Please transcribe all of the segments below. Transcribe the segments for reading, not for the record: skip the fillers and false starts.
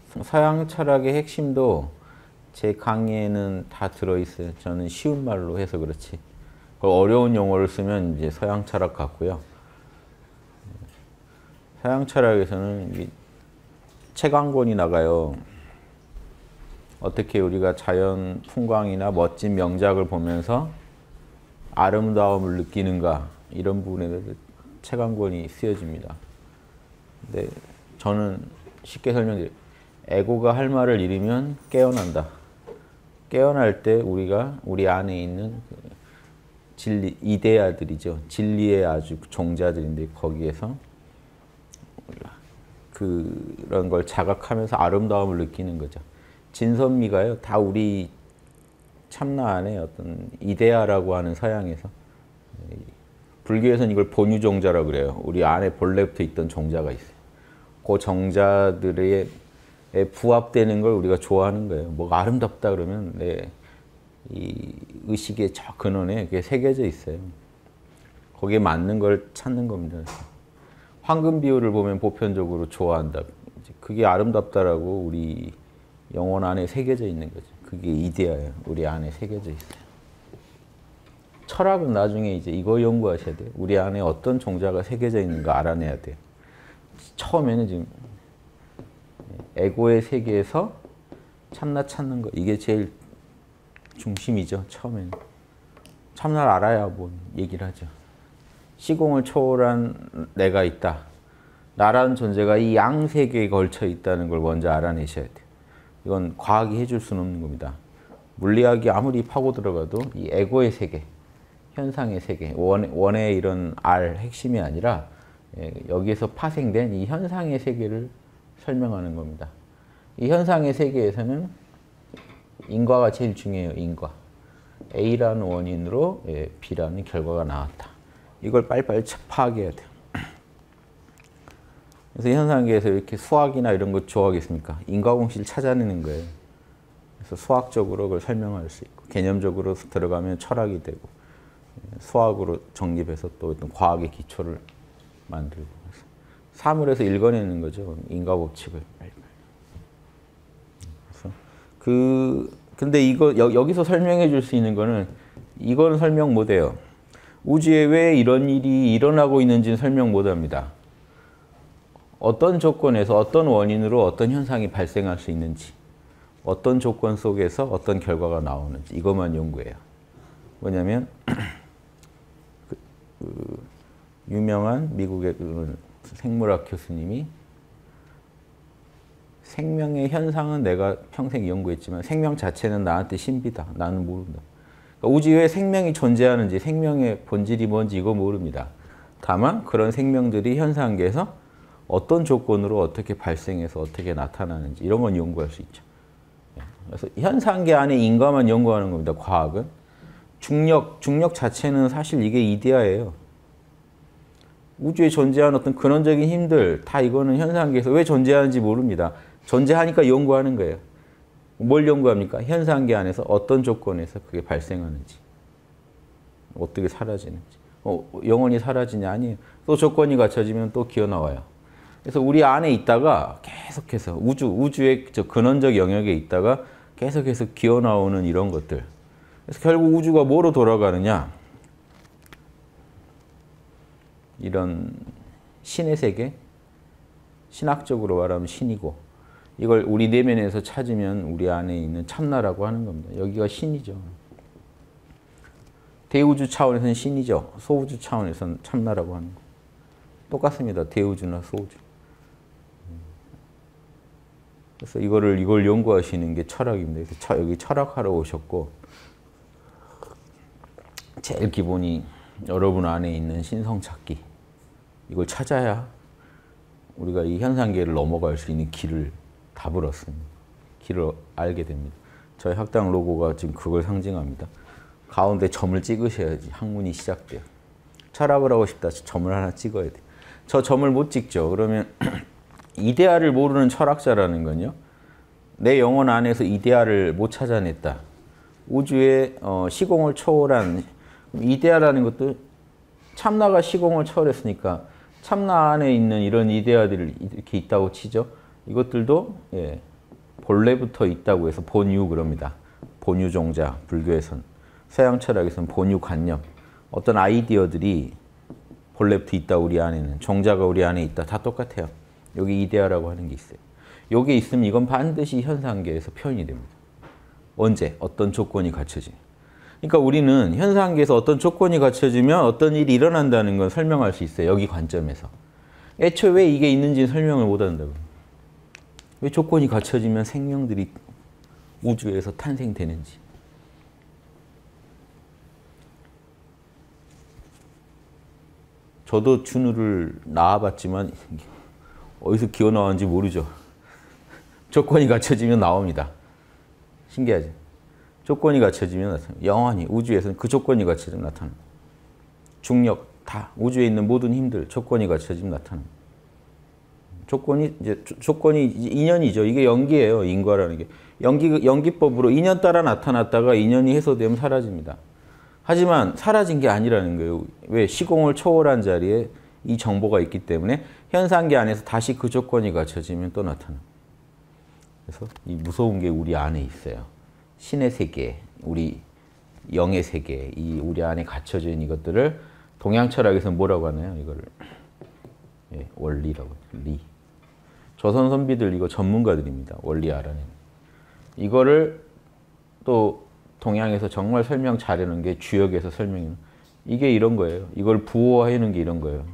서양 철학의 핵심도 제 강의에는 다 들어있어요. 저는 쉬운 말로 해서 그렇지. 어려운 용어를 쓰면 이제 서양 철학 같고요. 서양 철학에서는 책 한 권이 나가요. 어떻게 우리가 자연 풍광이나 멋진 명작을 보면서 아름다움을 느끼는가, 이런 부분에 대해서 책 한 권이 쓰여집니다. 근데 저는 쉽게 설명드려요. 에고가 할 말을 잃으면 깨어난다. 깨어날 때 우리가 우리 안에 있는 진리, 이데아들이죠. 진리의 아주 종자들인데 거기에서 그런 걸 자각하면서 아름다움을 느끼는 거죠. 진선미가요, 다 우리 참나 안에 어떤 이데아라고 하는 서양에서, 불교에서는 이걸 본유종자라고 그래요. 우리 안에 본래부터 있던 종자가 있어요. 그 종자들의 부합되는 걸 우리가 좋아하는 거예요. 뭐가 아름답다 그러면 이 의식의 저 근원에 그게 새겨져 있어요. 거기에 맞는 걸 찾는 겁니다. 황금 비율을 보면 보편적으로 좋아한다. 그게 아름답다라고 우리 영혼 안에 새겨져 있는 거죠. 그게 이데아예요. 우리 안에 새겨져 있어요. 철학은 나중에 이제 이거 연구하셔야 돼요. 우리 안에 어떤 종자가 새겨져 있는가 알아내야 돼요. 처음에는 지금 에고의 세계에서 참나 찾는 거, 이게 제일 중심이죠. 처음에는 참나를 알아야 뭐 얘기를 하죠. 시공을 초월한 내가 있다. 나라는 존재가 이 양세계에 걸쳐 있다는 걸 먼저 알아내셔야 돼요. 이건 과학이 해줄 수는 없는 겁니다. 물리학이 아무리 파고 들어가도 이 에고의 세계, 현상의 세계, 원의 이런 핵심이 아니라 여기에서 파생된 이 현상의 세계를 설명하는 겁니다. 이 현상의 세계에서는 인과가 제일 중요해요. 인과. A라는 원인으로 B라는 결과가 나왔다. 이걸 빨리빨리 파악해야 돼요. 그래서 현상계에서 이렇게 수학이나 이런 거 좋아하겠습니까? 인과공식을 찾아내는 거예요. 그래서 수학적으로 그걸 설명할 수 있고, 개념적으로 들어가면 철학이 되고, 수학으로 정립해서 또 어떤 과학의 기초를 만들고, 사물에서 읽어내는 거죠. 인과법칙을. 그래서 근데 이거 여기서 설명해 줄 수 있는 거는, 이건 설명 못 해요. 우주에 왜 이런 일이 일어나고 있는지는 설명 못 합니다. 어떤 조건에서 어떤 원인으로 어떤 현상이 발생할 수 있는지, 어떤 조건 속에서 어떤 결과가 나오는지, 이것만 연구해요. 뭐냐면 유명한 미국의 생물학 교수님이 생명의 현상은 내가 평생 연구했지만 생명 자체는 나한테 신비다. 나는 모른다. 그러니까 우주에 생명이 존재하는지, 생명의 본질이 뭔지 이거 모릅니다. 다만 그런 생명들이 현상계에서 어떤 조건으로 어떻게 발생해서 어떻게 나타나는지 이런 건 연구할 수 있죠. 그래서 현상계 안에 인과만 연구하는 겁니다. 과학은. 중력 자체는 사실 이게 이데아예요. 우주에 존재하는 어떤 근원적인 힘들, 다 이거는 현상계에서 왜 존재하는지 모릅니다. 존재하니까 연구하는 거예요. 뭘 연구합니까? 현상계 안에서 어떤 조건에서 그게 발생하는지, 어떻게 사라지는지. 영원히 사라지냐? 아니에요. 또 조건이 갖춰지면 또 기어나와요. 그래서 우리 안에 있다가 계속해서 우주의 저 근원적 영역에 있다가 계속해서 기어나오는 이런 것들. 그래서 결국 우주가 뭐로 돌아가느냐? 이런 신의 세계, 신학적으로 말하면 신이고, 이걸 우리 내면에서 찾으면 우리 안에 있는 참나라고 하는 겁니다. 여기가 신이죠. 대우주 차원에서는 신이죠. 소우주 차원에서는 참나라고 하는 거. 똑같습니다. 대우주나 소우주. 그래서 이걸 연구하시는 게 철학입니다. 여기 철학하러 오셨고, 제일 기본이 여러분 안에 있는 신성 찾기. 이걸 찾아야 우리가 이 현상계를 넘어갈 수 있는 길을 답을 얻습니다. 길을 알게 됩니다. 저희 학당 로고가 지금 그걸 상징합니다. 가운데 점을 찍으셔야지 학문이 시작돼요. 철학을 하고 싶다. 점을 하나 찍어야 돼요. 저 점을 못 찍죠. 그러면 이데아를 모르는 철학자라는 건요, 내 영혼 안에서 이데아를 못 찾아냈다. 우주의 시공을 초월한 이데아라는 것도, 참나가 시공을 초월했으니까 참나 안에 있는 이런 이데아들이 이렇게 있다고 치죠. 이것들도 본래부터 있다고 해서 본유 그럽니다. 본유종자, 불교에서는. 서양 철학에서는 본유관념. 어떤 아이디어들이 본래부터 있다, 우리 안에는. 종자가 우리 안에 있다. 다 똑같아요. 여기 이데아라고 하는 게 있어요. 여기 있으면 이건 반드시 현상계에서 표현이 됩니다. 언제? 어떤 조건이 갖춰지면. 그러니까 우리는 현상계에서 어떤 조건이 갖춰지면 어떤 일이 일어난다는 건 설명할 수 있어요. 여기 관점에서. 애초에 왜 이게 있는지는 설명을 못 한다고. 왜 조건이 갖춰지면 생명들이 우주에서 탄생되는지. 저도 준우를 낳아봤지만 어디서 기어 나왔는지 모르죠. 조건이 갖춰지면 나옵니다. 신기하죠? 조건이 갖춰지면 나타납니다. 영원히 우주에서는 그 조건이 갖춰지면 나타납니다. 중력, 다 우주에 있는 모든 힘들 조건이 갖춰지면 나타납니다. 조건이 인연이죠. 이게 연기예요. 인과라는 게. 연기법으로 인연 따라 나타났다가 인연이 해소되면 사라집니다. 하지만 사라진 게 아니라는 거예요. 왜? 시공을 초월한 자리에 이 정보가 있기 때문에 현상계 안에서 다시 그 조건이 갖춰지면 또 나타납니다. 그래서 이 무서운 게 우리 안에 있어요. 신의 세계, 우리 영의 세계, 이 우리 안에 갖춰져 있는 이것들을 동양 철학에서는 뭐라고 하나요? 이거를 원리라고 해요. 리. 조선 선비들 이거 전문가들입니다. 원리 알아내는. 이거를 또 동양에서 정말 설명 잘하는 게 주역에서 설명이 이게 이런 거예요. 이걸 부호화하는 게 이런 거예요.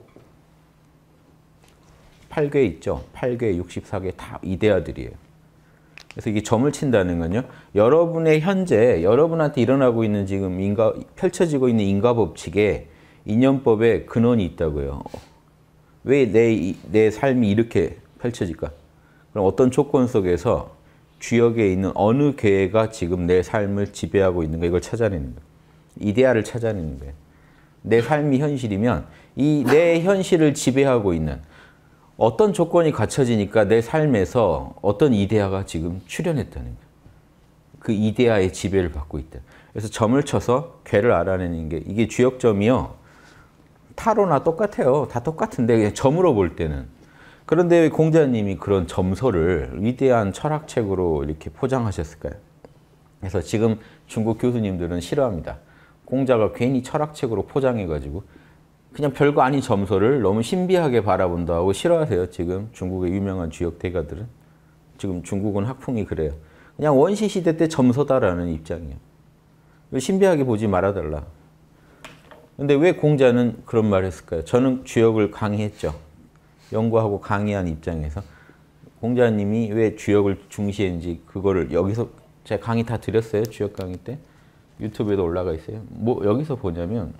8궤 있죠. 8궤, 64궤 다 이데아들이에요. 그래서 이게 점을 친다는 건요. 여러분의 현재, 여러분한테 일어나고 있는 지금 펼쳐지고 있는 인과법칙에 인연법에 근원이 있다고요. 왜 내 삶이 이렇게 펼쳐질까? 그럼 어떤 조건 속에서 주역에 있는 어느 궤가 지금 내 삶을 지배하고 있는가 이걸 찾아내는 거예요. 이데아를 찾아내는 거예요. 내 삶이 현실이면 이 내 현실을 지배하고 있는 어떤 조건이 갖춰지니까 내 삶에서 어떤 이데아가 지금 출현했다는 거예요. 그 이데아의 지배를 받고 있다. 그래서 점을 쳐서 궤를 알아내는 게 이게 주역점이요. 타로나 똑같아요. 다 똑같은데 점으로 볼 때는. 그런데 왜 공자님이 그런 점서를 위대한 철학책으로 이렇게 포장하셨을까요? 그래서 지금 중국 교수님들은 싫어합니다. 공자가 괜히 철학책으로 포장해가지고 그냥 별거 아닌 점서를 너무 신비하게 바라본다고 싫어하세요. 지금 중국의 유명한 주역 대가들은. 지금 중국은 학풍이 그래요. 그냥 원시시대 때 점서다라는 입장이에요. 신비하게 보지 말아달라. 근데 왜 공자는 그런 말을 했을까요? 저는 주역을 강의했죠. 연구하고 강의한 입장에서. 공자님이 왜 주역을 중시했는지 그거를 여기서 제가 강의 다 드렸어요. 주역 강의 때. 유튜브에도 올라가 있어요. 뭐 여기서 보냐면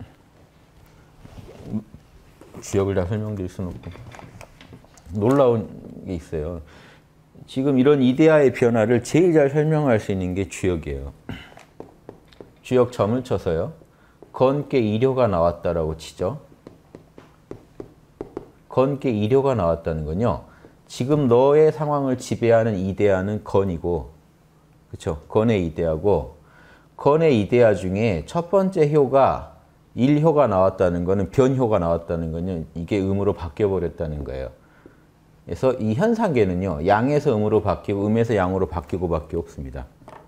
주역을 다 설명드릴 수는 없고 놀라운 게 있어요. 지금 이런 이데아의 변화를 제일 잘 설명할 수 있는 게 주역이에요. 주역 점을 쳐서요. 건께 이료가 나왔다라고 치죠. 건께 이료가 나왔다는 건요. 지금 너의 상황을 지배하는 이데아는 건이고, 그렇죠? 건의 이데아고, 건의 이데아 중에 첫 번째 효가 일효가 나왔다는 거는 변효가 나왔다는 건요. 이게 음으로 바뀌어버렸다는 거예요. 그래서 이 현상계는요. 양에서 음으로 바뀌고 음에서 양으로 바뀌고밖에 없습니다.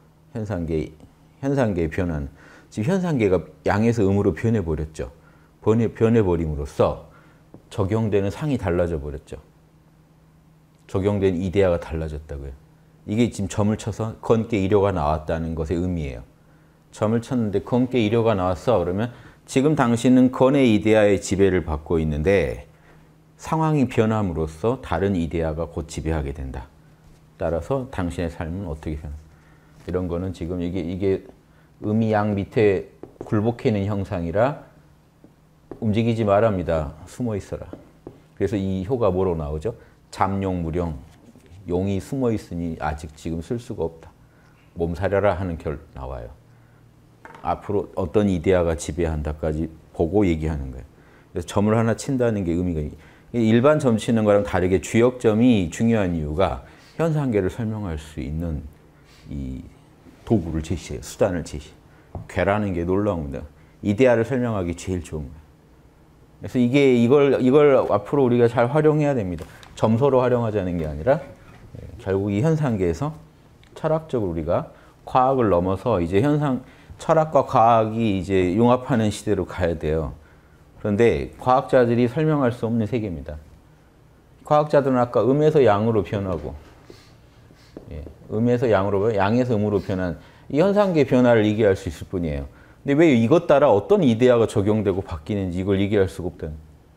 현상계의 변화는. 지금 현상계가 양에서 음으로 변해버렸죠. 변해버림으로써 적용되는 상이 달라져 버렸죠. 적용된 이데아가 달라졌다고요. 이게 지금 점을 쳐서 건께 이료가 나왔다는 것의 의미예요. 점을 쳤는데 건께 이료가 나왔어. 그러면 지금 당신은 건의 이데아의 지배를 받고 있는데 상황이 변함으로써 다른 이데아가 곧 지배하게 된다. 따라서 당신의 삶은 어떻게 변한다. 이런 거는 지금 이게 음이 양 밑에 굴복해 있는 형상이라 움직이지 말랍니다. 숨어 있어라. 그래서 이 효가 뭐로 나오죠? 잠용무령. 용이 숨어 있으니 아직 지금 쓸 수가 없다. 몸살려라 하는 결 나와요. 앞으로 어떤 이데아가 지배한다까지 보고 얘기하는 거예요. 그래서 점을 하나 친다는 게 의미가 일반 점 치는 거랑 다르게 주역점이 중요한 이유가 현상계를 설명할 수 있는 이 도구를 제시해요. 수단을 제시해요. 궤라는 게 놀라운 겁니다. 이데아를 설명하기 제일 좋은 거예요. 그래서 이걸 앞으로 우리가 잘 활용해야 됩니다. 점서로 활용하자는 게 아니라 결국 이 현상계에서 철학적으로 우리가 과학을 넘어서 이제 철학과 과학이 이제 융합하는 시대로 가야 돼요. 그런데 과학자들이 설명할 수 없는 세계입니다. 과학자들은 아까 음에서 양으로 변하고, 음에서 양으로, 양에서 음으로 변한 이 현상계 변화를 얘기할 수 있을 뿐이에요. 근데 왜 이것 따라 어떤 이데아가 적용되고 바뀌는지 이걸 얘기할 수가 없다는.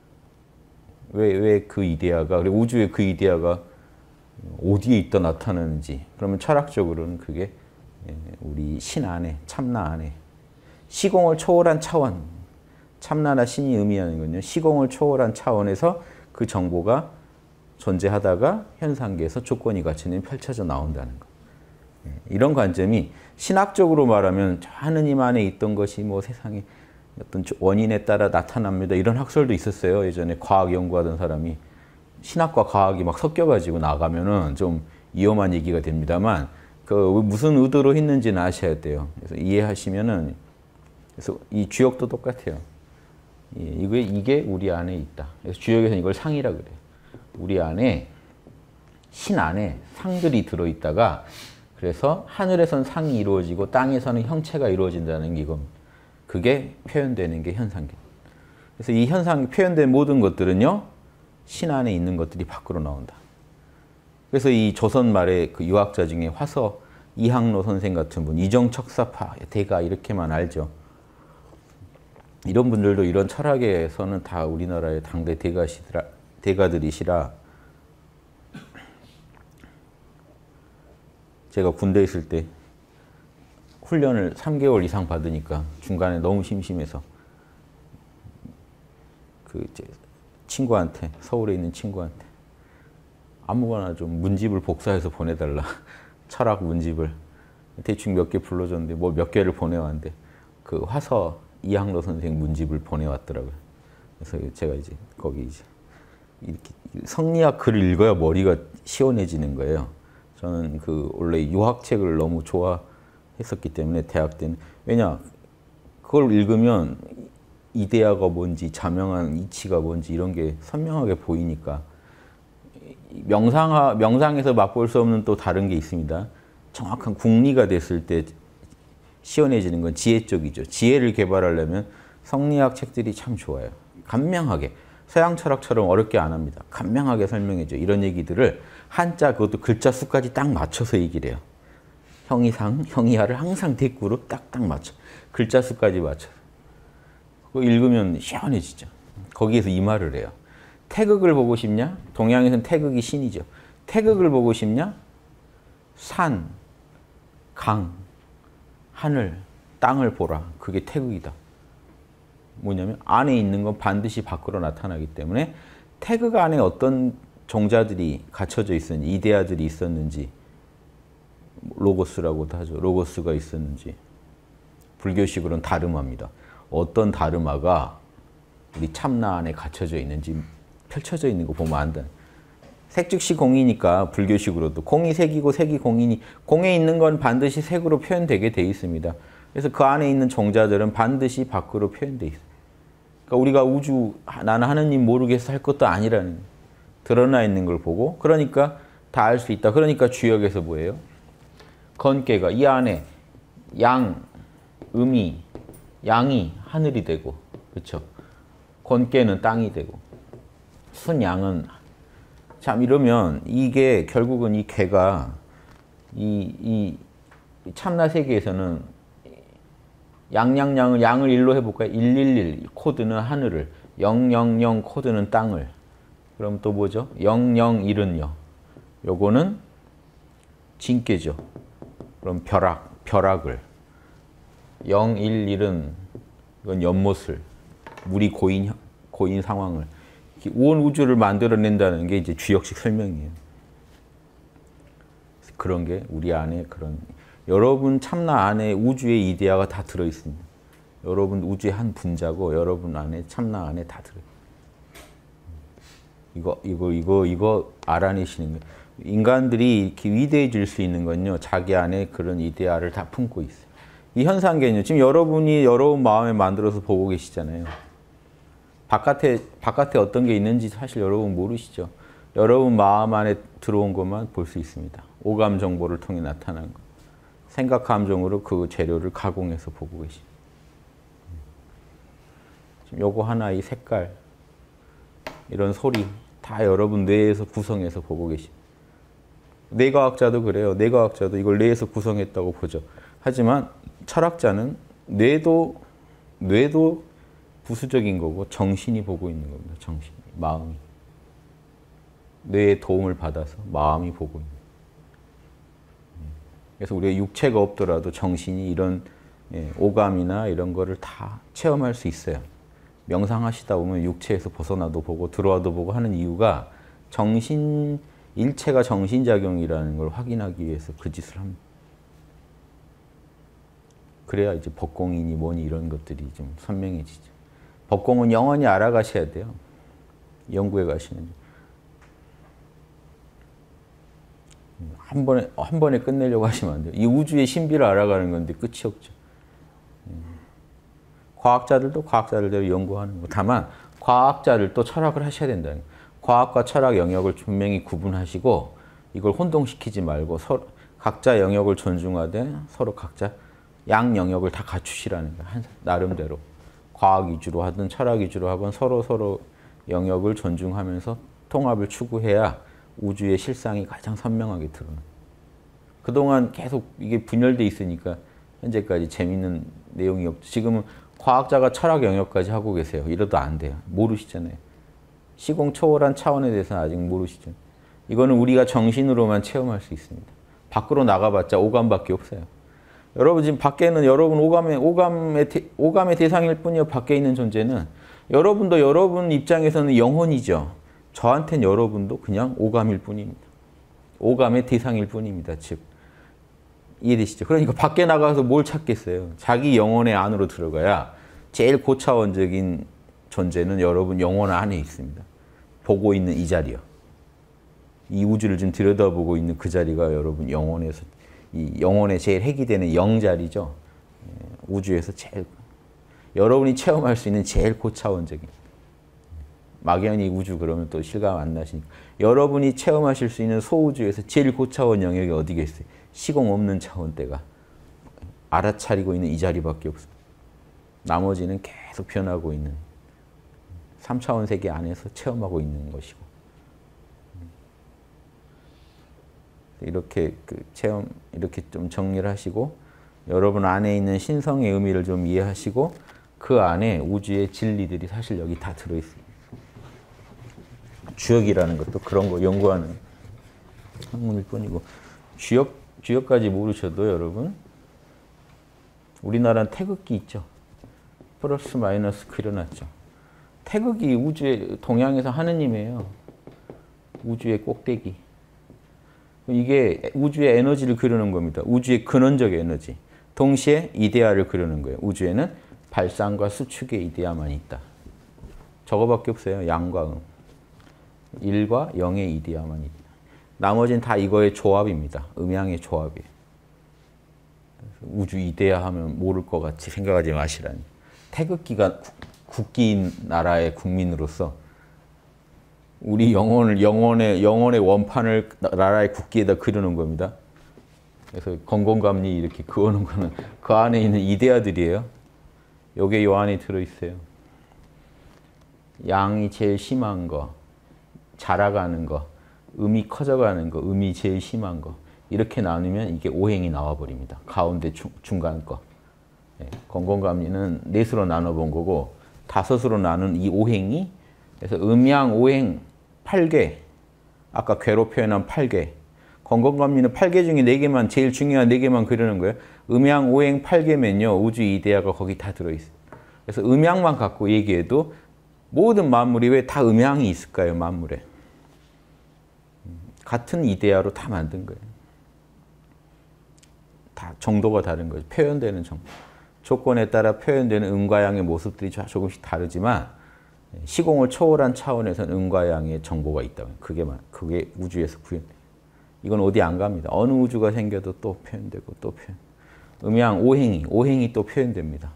왜 그 이데아가, 그리고 우주의 그 이데아가 어디에 있다 나타나는지. 그러면 철학적으로는 그게 우리 신 안에, 참나 안에 시공을 초월한 차원, 참나나 신이 의미하는 건요, 시공을 초월한 차원에서 그 정보가 존재하다가 현상계에서 조건이 갖춰진 펼쳐져 나온다는 것. 이런 관점이 신학적으로 말하면 하느님 안에 있던 것이 뭐 세상에 어떤 원인에 따라 나타납니다. 이런 학설도 있었어요. 예전에 과학 연구하던 사람이 신학과 과학이 막 섞여가지고 나가면은 좀 위험한 얘기가 됩니다만, 그 무슨 의도로 했는지는 아셔야 돼요. 그래서 이해하시면은, 그래서 이 주역도 똑같아요. 이게 우리 안에 있다. 그래서 주역에서는 이걸 상이라 그래요. 우리 안에, 신 안에 상들이 들어있다가, 그래서 하늘에선 상이 이루어지고 땅에서는 형체가 이루어진다는 게 이겁니다. 그게 표현되는 게 현상계. 그래서 이 현상이 표현된 모든 것들은요, 신 안에 있는 것들이 밖으로 나온다. 그래서 이 조선 말의 그 유학자 중에 화서 이항로 선생 같은 분, 이정척사파 대가 이렇게만 알죠. 이런 분들도 이런 철학에서는 다 우리나라의 당대 대가들이시라, 제가 군대에 있을 때 훈련을 3개월 이상 받으니까 중간에 너무 심심해서 그 친구한테, 서울에 있는 친구한테 아무거나 좀 문집을 복사해서 보내달라. 철학 문집을 대충 몇 개 불러줬는데 뭐 몇 개를 보내왔는데 그 화서 이항로 선생 문집을 보내왔더라고요. 그래서 제가 이제 거기 이제 이렇게 성리학 글을 읽어야 머리가 시원해지는 거예요. 저는 그 원래 유학책을 너무 좋아했었기 때문에 대학 때는, 왜냐 그걸 읽으면 이데아가 뭔지 자명한 이치가 뭔지 이런 게 선명하게 보이니까. 명상에서 맛볼 수 없는 또 다른 게 있습니다. 정확한 궁리가 됐을 때 시원해지는 건 지혜 쪽이죠. 지혜를 개발하려면 성리학 책들이 참 좋아요. 간명하게, 서양 철학처럼 어렵게 안 합니다. 간명하게 설명해줘. 이런 얘기들을 한자, 그것도 글자 수까지 딱 맞춰서 얘기를 해요. 형이상, 형이하를 항상 대꾸로 딱딱 맞춰. 글자 수까지 맞춰. 그거 읽으면 시원해지죠. 거기에서 이 말을 해요. 태극을 보고 싶냐? 동양에서는 태극이 신이죠. 태극을 보고 싶냐? 산, 강, 하늘, 땅을 보라. 그게 태극이다. 뭐냐면 안에 있는 건 반드시 밖으로 나타나기 때문에 태극 안에 어떤 종자들이 갖춰져 있었는지, 이데아들이 있었는지, 로고스라고도 하죠. 로고스가 있었는지. 불교식으로는 다르마입니다. 어떤 다르마가 우리 참나 안에 갖춰져 있는지 펼쳐져 있는 거 보면 안다. 색즉시 공이니까 불교식으로도 공이 색이고 색이 공이니 공에 있는 건 반드시 색으로 표현되게 돼 있습니다. 그래서 그 안에 있는 종자들은 반드시 밖으로 표현돼 있어요. 그러니까 우리가 우주, 나는 하느님 모르겠어 할 것도 아니라는, 드러나 있는 걸 보고, 그러니까 다 알 수 있다. 그러니까 주역에서 뭐예요? 건깨가 이 안에 양, 음이, 양이 하늘이 되고, 그렇죠? 건깨는 땅이 되고, 순양은, 참 이러면 이게 결국은 이 개가 이 참나 세계에서는 양양양을, 양을 일로 해볼까요? 111 코드는 하늘을, 000 코드는 땅을. 그럼 또 뭐죠? 001은요. 요거는 진깨죠. 그럼 벼락을. 011은 이건 연못을, 물이 고인 상황을, 온 우주를 만들어낸다는 게 이제 주역식 설명이에요. 그런 게 우리 안에 그런, 여러분 참나 안에 우주의 이데아가 다 들어있습니다. 여러분 우주의 한 분자고 여러분 안에 참나 안에 다 들어있어요. 이거 알아내시는 거예요. 인간들이 이렇게 위대해질 수 있는 건요, 자기 안에 그런 이데아를 다 품고 있어요. 이 현상계는요, 지금 여러분이 여러분 마음에 만들어서 보고 계시잖아요. 바깥에 어떤 게 있는지 사실 여러분 모르시죠. 여러분 마음 안에 들어온 것만 볼 수 있습니다. 오감 정보를 통해 나타난 것. 생각, 감정으로 그 재료를 가공해서 보고 계십니다. 지금 요거 하나, 이 색깔, 이런 소리 다 여러분 뇌에서 구성해서 보고 계십니다. 뇌과학자도 그래요. 뇌과학자도 이걸 뇌에서 구성했다고 보죠. 하지만 철학자는 뇌도 부수적인 거고 정신이 보고 있는 겁니다. 정신이, 마음이. 뇌의 도움을 받아서 마음이 보고 있는. 그래서 우리가 육체가 없더라도 정신이 이런 오감이나 이런 거를 다 체험할 수 있어요. 명상하시다 보면 육체에서 벗어나도 보고 들어와도 보고 하는 이유가 일체가 정신작용이라는 걸 확인하기 위해서 그 짓을 합니다. 그래야 이제 법공이니 뭐니 이런 것들이 좀 선명해지죠. 법공은 영원히 알아가셔야 돼요. 연구에 가시는. 한 번에 끝내려고 하시면 안 돼요. 이 우주의 신비를 알아가는 건데 끝이 없죠. 과학자들도 과학자들대로 연구하는 거. 다만 과학자들도 철학을 하셔야 된다는 거예요. 과학과 철학 영역을 분명히 구분하시고 이걸 혼동시키지 말고 서로 각자 영역을 존중하되 서로 각자 양 영역을 다 갖추시라는 거예요. 나름대로. 과학 위주로 하든 철학 위주로 하건 서로 영역을 존중하면서 통합을 추구해야 우주의 실상이 가장 선명하게 드러나요. 그동안 계속 이게 분열돼 있으니까 현재까지 재밌는 내용이 없죠. 지금은 과학자가 철학 영역까지 하고 계세요. 이러도 안 돼요. 모르시잖아요. 시공 초월한 차원에 대해서는 아직 모르시죠. 이거는 우리가 정신으로만 체험할 수 있습니다. 밖으로 나가봤자 오감밖에 없어요. 여러분 지금 밖에는 여러분 오감의 대상일 뿐이요. 밖에 있는 존재는 여러분도 여러분 입장에서는 영혼이죠. 저한테는 여러분도 그냥 오감일 뿐입니다. 오감의 대상일 뿐입니다. 즉 이해되시죠? 그러니까 밖에 나가서 뭘 찾겠어요? 자기 영혼의 안으로 들어가야 제일 고차원적인 존재는 여러분 영혼 안에 있습니다. 보고 있는 이 자리요. 이 우주를 지금 들여다보고 있는 그 자리가 여러분 영혼에서 이 영혼의 제일 핵이 되는 영자리죠. 우주에서 제일 여러분이 체험할 수 있는 제일 고차원적인 막연히 우주 그러면 또 실감 안 나시니까 여러분이 체험하실 수 있는 소우주에서 제일 고차원 영역이 어디겠어요? 시공 없는 차원대가 알아차리고 있는 이 자리밖에 없습니다. 나머지는 계속 변하고 있는 3차원 세계 안에서 체험하고 있는 것이고 이렇게 체험 이렇게 좀 정리를 하시고 여러분 안에 있는 신성의 의미를 좀 이해하시고 그 안에 우주의 진리들이 사실 여기 다 들어있습니다. 주역이라는 것도 그런 거 연구하는 학문일 뿐이고 주역까지 모르셔도 여러분 우리나라는 태극기 있죠. 플러스 마이너스 그려놨죠. 태극이 우주의 동양에서 하느님이에요. 우주의 꼭대기. 이게 우주의 에너지를 그리는 겁니다. 우주의 근원적 에너지. 동시에 이데아를 그리는 거예요. 우주에는 발상과 수축의 이데아만 있다. 저거밖에 없어요. 양과 음. 1과 0의 이데아만 있다. 나머지는 다 이거의 조합입니다. 음양의 조합이에요. 우주 이데아 하면 모를 것 같이 생각하지 마시라니. 태극기가 국기인 나라의 국민으로서 우리 영혼의 원판을 나라의 국기에다 그려놓은 겁니다. 그래서 건공감리 이렇게 그어놓은 거는 그 안에 있는 이데아들이에요. 요게 요 안에 들어있어요. 양이 제일 심한 거, 자라가는 거, 음이 커져가는 거, 음이 제일 심한 거 이렇게 나누면 이게 오행이 나와버립니다. 가운데 중간 거. 건공감리는 넷으로 나눠본 거고 5으로 나눈 이 오행이 그래서 음양 오행 8개 아까 괴로 표현한 8개 건공감리는 8개 중에 4개만 제일 중요한 4개만 그리는 거예요. 음양 오행 8개면요 우주 이데아가 거기 다 들어있어요. 그래서 음양만 갖고 얘기해도 모든 만물이 왜 다 음양이 있을까요? 만물에 같은 이데아로 다 만든 거예요. 다 정도가 다른 거죠. 표현되는 정도. 조건에 따라 표현되는 음과 양의 모습들이 조금씩 다르지만 시공을 초월한 차원에서는 음과 양의 정보가 있다. 그게 우주에서 구현돼요. 이건 어디 안 갑니다. 어느 우주가 생겨도 또 표현되고 또 표현. 음양 오행이 또 표현됩니다.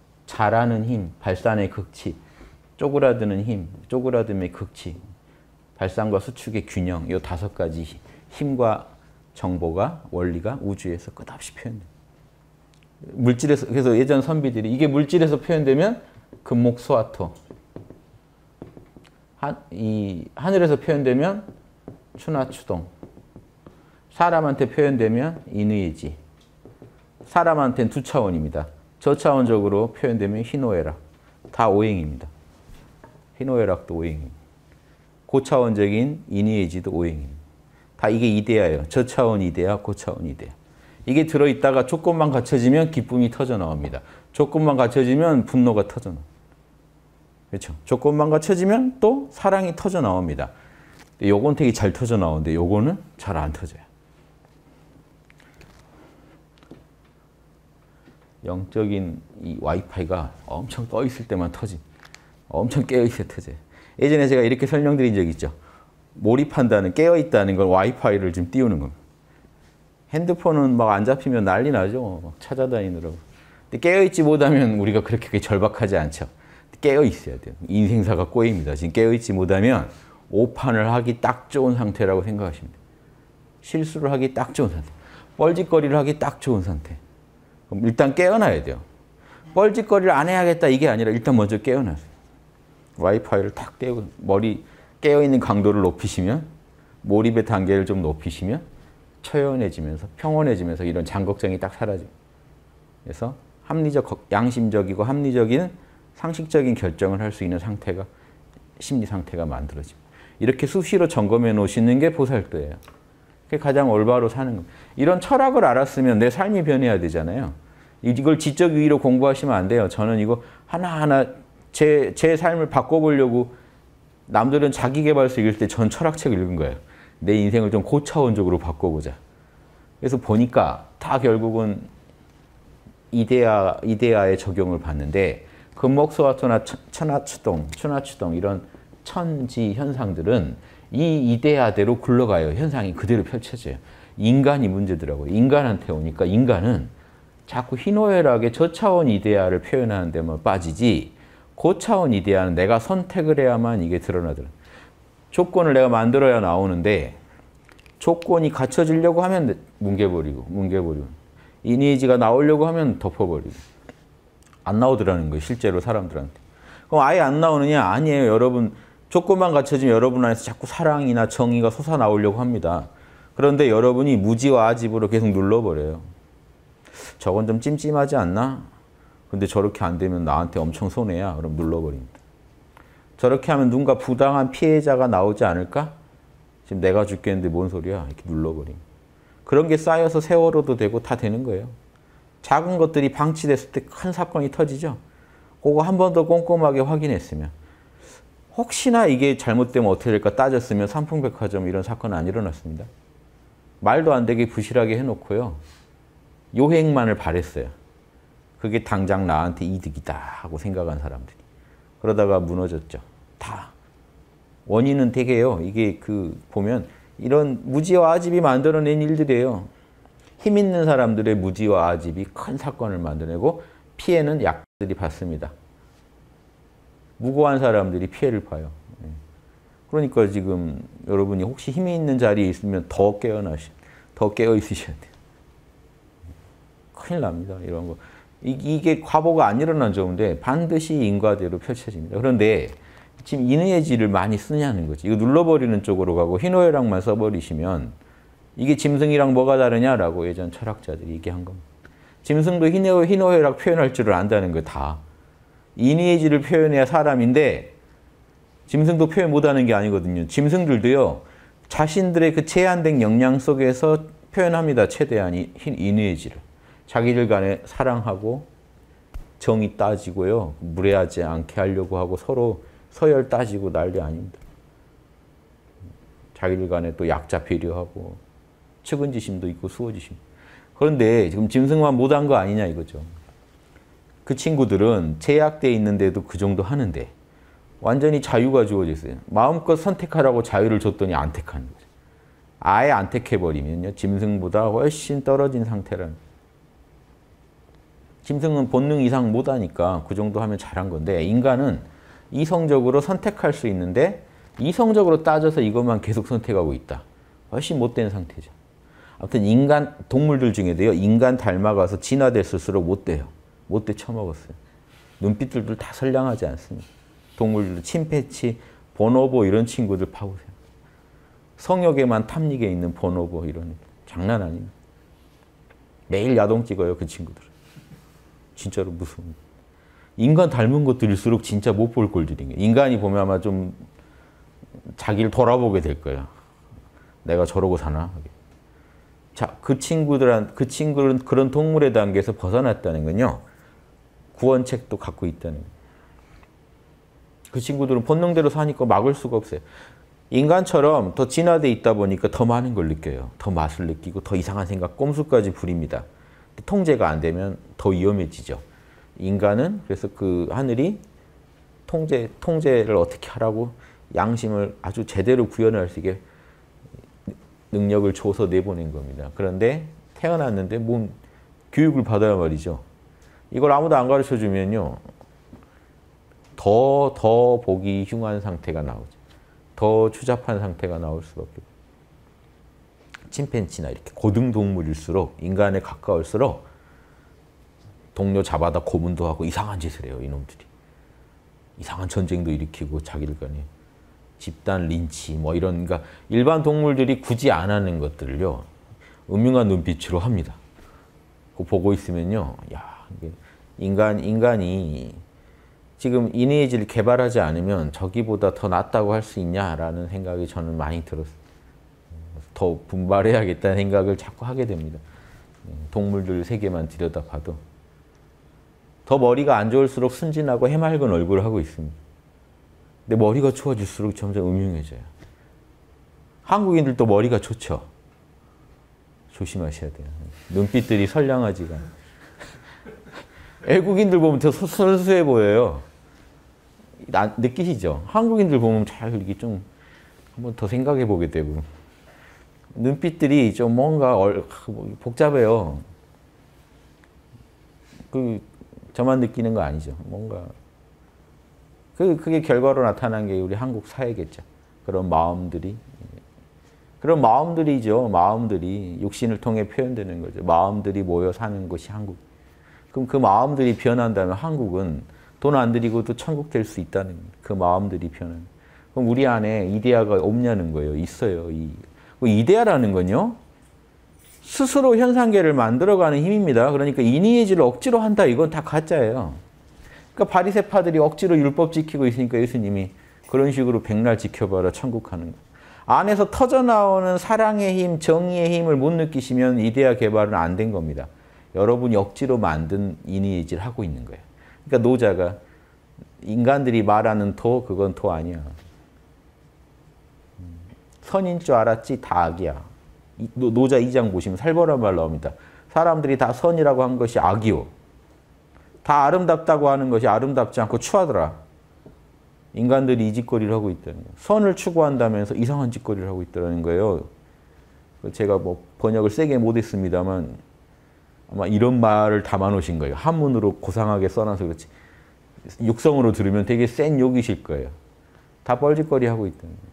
자라는 힘, 발산의 극치, 쪼그라드는 힘, 쪼그라듦의 극치, 발산과 수축의 균형, 이 5가지 힘과 정보가, 원리가 우주에서 끝없이 표현돼요. 물질에서, 그래서 예전 선비들이 이게 물질에서 표현되면 금목수화토, 하늘에서 표현되면 추나추동, 사람한테 표현되면 인의예지, 사람한테는 2차원입니다. 저차원적으로 표현되면 희노애락, 다 오행입니다. 희노애락도 오행입니다. 고차원적인 인의예지도 오행입니다. 다 이게 이데아예요. 저차원 이데아, 고차원 이데아. 이게 들어있다가 조건만 갖춰지면 기쁨이 터져 나옵니다. 조건만 갖춰지면 분노가 터져 나옵니다. 그렇죠? 조건만 갖춰지면 또 사랑이 터져 나옵니다. 요건 되게 잘 터져 나오는데 요거는 잘 안 터져요. 영적인 이 와이파이가 엄청 떠 있을 때만 터지. 엄청 깨어 있을 때 터져요. 예전에 제가 이렇게 설명드린 적 있죠. 몰입한다는, 깨어 있다는 걸 와이파이를 좀 띄우는 겁니다. 핸드폰은 막 안 잡히면 난리 나죠. 막 찾아다니느라고. 근데 깨어 있지 못하면 우리가 그렇게 절박하지 않죠. 깨어 있어야 돼요. 인생사가 꼬입니다. 지금 깨어 있지 못하면 오판을 하기 딱 좋은 상태라고 생각하시면 돼요. 실수를 하기 딱 좋은 상태. 뻘짓거리를 하기 딱 좋은 상태. 그럼 일단 깨어나야 돼요. 뻘짓거리를 안 해야겠다 이게 아니라 일단 먼저 깨어나세요. 와이파이를 탁 떼고 머리 깨어있는 강도를 높이시면, 몰입의 단계를 좀 높이시면 처연해지면서 평온해지면서 이런 장걱정이 딱 사라집니다. 그래서 합리적, 양심적이고 합리적인 상식적인 결정을 할 수 있는 상태가, 심리 상태가 만들어집니다. 이렇게 수시로 점검해 놓으시는 게 보살도예요. 그게 가장 올바로 사는 겁니다. 이런 철학을 알았으면 내 삶이 변해야 되잖아요. 이걸 지적 유의로 공부하시면 안 돼요. 저는 이거 하나하나 제 삶을 바꿔보려고, 남들은 자기계발서 읽을 때 전 철학책을 읽은 거예요. 내 인생을 좀 고차원적으로 바꿔보자. 그래서 보니까 다 결국은 이데아의 적용을 받는데, 금목수화토나 추나추동 이런 천지 현상들은 이 이데아대로 굴러가요. 현상이 그대로 펼쳐져요. 인간이 문제더라고요. 인간한테 오니까 인간은 자꾸 희노애락의 저차원 이데아를 표현하는 데만 빠지지, 고차원 이데아는 내가 선택을 해야만 이게 드러나더라고요. 조건을 내가 만들어야 나오는데 조건이 갖춰지려고 하면 뭉개버리고 이니지가 나오려고 하면 덮어버리고 안 나오더라는 거예요. 실제로 사람들한테. 그럼 아예 안 나오느냐? 아니에요. 여러분 조건만 갖춰지면 여러분 안에서 자꾸 사랑이나 정의가 솟아나오려고 합니다. 그런데 여러분이 무지와 아집으로 계속 눌러버려요. 저건 좀 찜찜하지 않나? 근데 저렇게 안 되면 나한테 엄청 손해야. 그럼 눌러버립니다. 저렇게 하면 누군가 부당한 피해자가 나오지 않을까? 지금 내가 죽겠는데 뭔 소리야? 이렇게 눌러버립니다. 그런 게 쌓여서 세월호도 되고 다 되는 거예요. 작은 것들이 방치됐을 때 큰 사건이 터지죠. 그거 한 번 더 꼼꼼하게 확인했으면, 혹시나 이게 잘못되면 어떻게 될까 따졌으면 삼풍백화점 이런 사건은 안 일어났습니다. 말도 안 되게 부실하게 해놓고요. 요행만을 바랬어요. 그게 당장 나한테 이득이다 하고 생각한 사람들이. 그러다가 무너졌죠. 다. 원인은 되게요. 이게 보면 이런 무지와 아집이 만들어낸 일들이에요. 힘 있는 사람들의 무지와 아집이 큰 사건을 만들어내고 피해는 약들이 받습니다. 무고한 사람들이 피해를 봐요. 그러니까 지금 여러분이 혹시 힘이 있는 자리에 있으면 더 깨어 있으셔야 돼요. 큰일 납니다. 이런 거. 이게 과보가 안 일어난 적인데 반드시 인과대로 펼쳐집니다. 그런데 지금 인의예지를 많이 쓰냐는 거지. 이거 눌러버리는 쪽으로 가고 희노애락만 써버리시면 이게 짐승이랑 뭐가 다르냐라고 예전 철학자들이 얘기한 겁니다. 짐승도 희노애락 표현할 줄을 안다는 거 다. 인의예지를 표현해야 사람인데 짐승도 표현 못하는 게 아니거든요. 짐승들도요. 자신들의 그 제한된 역량 속에서 표현합니다. 최대한 인의예지를. 자기들 간에 사랑하고 정이 따지고요. 무례하지 않게 하려고 하고 서로 서열 따지고 난리 아닙니다. 자기들 간에 또 약자 배려하고 측은지심도 있고 수호지심. 그런데 지금 짐승만 못한 거 아니냐 이거죠. 그 친구들은 제약되어 있는데도 그 정도 하는데 완전히 자유가 주어져 있어요. 마음껏 선택하라고 자유를 줬더니 안 택하는 거죠. 아예 안 택해버리면요. 짐승보다 훨씬 떨어진 상태라는. 짐승은 본능 이상 못하니까 그 정도 하면 잘한 건데 인간은 이성적으로 선택할 수 있는데 이성적으로 따져서 이것만 계속 선택하고 있다. 훨씬 못된 상태죠. 아무튼 인간, 동물들 중에도요. 인간 닮아가서 진화됐을수록 못돼요. 못돼 처먹었어요. 눈빛들도 다 선량하지 않습니다. 동물들, 침팬치, 보노보 이런 친구들 파보세요. 성욕에만 탐닉해 있는 보노보 이런 장난 아닙니다. 매일 야동 찍어요, 그 친구들은. 진짜로 무서운. 인간 닮은 것들일수록 진짜 못 볼 꼴들인 거예요. 인간이 보면 아마 좀 자기를 돌아보게 될 거예요. 내가 저러고 사나? 자, 그 친구들은 그런 동물의 단계에서 벗어났다는 건요. 구원책도 갖고 있다는 거예요. 그 친구들은 본능대로 사니까 막을 수가 없어요. 인간처럼 더 진화되어 있다 보니까 더 많은 걸 느껴요. 더 맛을 느끼고 더 이상한 생각, 꼼수까지 부립니다. 통제가 안 되면 더 위험해지죠. 인간은 그래서 그 하늘이 통제를 어떻게 하라고 양심을 아주 제대로 구현할 수 있게 능력을 줘서 내보낸 겁니다. 그런데 태어났는데 몸 교육을 받아야 말이죠. 이걸 아무도 안 가르쳐주면요. 더 보기 흉한 상태가 나오죠. 더 추잡한 상태가 나올 수밖에 없어요. 침팬치나 이렇게 고등동물일수록 인간에 가까울수록 동료 잡아다 고문도 하고 이상한 짓을 해요. 이놈들이. 이상한 전쟁도 일으키고 자기들 간에 집단 린치 뭐 이런 그러니까 일반 동물들이 굳이 안 하는 것들을요. 음흉한 눈빛으로 합니다. 그거 보고 있으면요. 야, 인간이 지금 이니에이지를 개발하지 않으면 저기보다 더 낫다고 할 수 있냐라는 생각이 저는 많이 들었어요. 더 분발해야겠다는 생각을 자꾸 하게 됩니다. 동물들 세계만 들여다봐도. 더 머리가 안 좋을수록 순진하고 해맑은 얼굴을 하고 있습니다. 근데 머리가 좋아질수록 점점 음흉해져요. 한국인들도 머리가 좋죠. 조심하셔야 돼요. 눈빛들이 선량하지가 않아요. 외국인들 보면 더 순수해 보여요. 느끼시죠? 한국인들 보면 잘 이렇게 좀 한번 더 생각해 보게 되고 눈빛들이 좀 뭔가 복잡해요. 저만 느끼는 거 아니죠. 뭔가 그게 결과로 나타난 게 우리 한국 사회겠죠. 그런 마음들이죠. 마음들이 육신을 통해 표현되는 거죠. 마음들이 모여 사는 곳이 한국. 그럼 그 마음들이 변한다면 한국은 돈 안 들이고도 천국 될 수 있다는 거예요. 그 마음들이 변하는. 그럼 우리 안에 이데아가 없냐는 거예요. 있어요. 이데아라는 건요. 스스로 현상계를 만들어가는 힘입니다. 그러니까 이니에이지를 억지로 한다. 이건 다 가짜예요. 그러니까 바리새파들이 억지로 율법 지키고 있으니까 예수님이 그런 식으로 백날 지켜봐라 천국 가는 거예요. 안에서 터져나오는 사랑의 힘, 정의의 힘을 못 느끼시면 이데아 개발은 안 된 겁니다. 여러분이 억지로 만든 이니에이지를 하고 있는 거예요. 그러니까 노자가 인간들이 말하는 도, 그건 도 아니야. 선인 줄 알았지 다 악이야. 노자 2장 보시면 살벌한 말 나옵니다. 사람들이 다 선이라고 한 것이 악이요. 다 아름답다고 하는 것이 아름답지 않고 추하더라. 인간들이 이 짓거리를 하고 있다는 거예요. 선을 추구한다면서 이상한 짓거리를 하고 있다는 거예요. 제가 뭐 번역을 세게 못했습니다만 아마 이런 말을 담아놓으신 거예요. 한문으로 고상하게 써놔서 그렇지. 육성으로 들으면 되게 센 욕이실 거예요. 다 뻘짓거리 하고 있다는 거예요.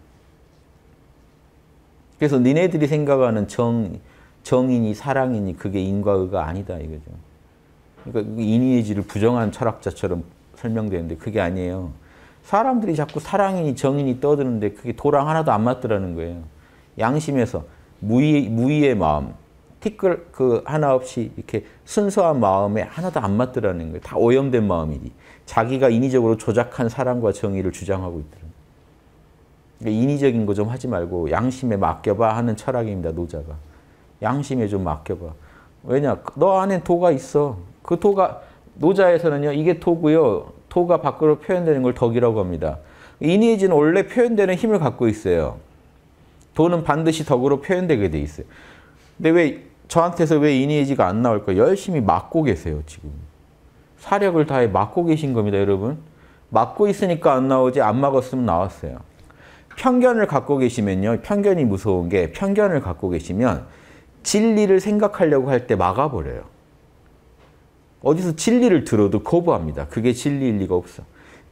그래서 니네들이 생각하는 정인이 사랑이니 그게 인과 의가 아니다 이거죠. 그러니까 이니에이지를 부정한 철학자처럼 설명되는데 그게 아니에요. 사람들이 자꾸 사랑이니 정인이 떠드는데 그게 도랑 하나도 안 맞더라는 거예요. 양심에서 무의의 마음, 티끌 하나 없이 이렇게 순수한 마음에 하나도 안 맞더라는 거예요. 다 오염된 마음이지. 자기가 인위적으로 조작한 사랑과 정의를 주장하고 있더라는 거예요. 그러니까 인위적인 거 좀 하지 말고 양심에 맡겨봐 하는 철학입니다. 노자가. 양심에 좀 맡겨봐. 왜냐? 너 안에 도가 있어. 그 도가 노자에서는요. 이게 도고요. 도가 밖으로 표현되는 걸 덕이라고 합니다. 이니에이지는 원래 표현되는 힘을 갖고 있어요. 도는 반드시 덕으로 표현되게 돼 있어요. 근데 저한테서 왜 이니에이지가 안 나올까요? 열심히 막고 계세요. 지금. 사력을 다해 막고 계신 겁니다. 여러분. 막고 있으니까 안 나오지 안 막았으면 나왔어요. 편견을 갖고 계시면요. 편견이 무서운 게 편견을 갖고 계시면 진리를 생각하려고 할 때 막아버려요. 어디서 진리를 들어도 거부합니다. 그게 진리일 리가 없어.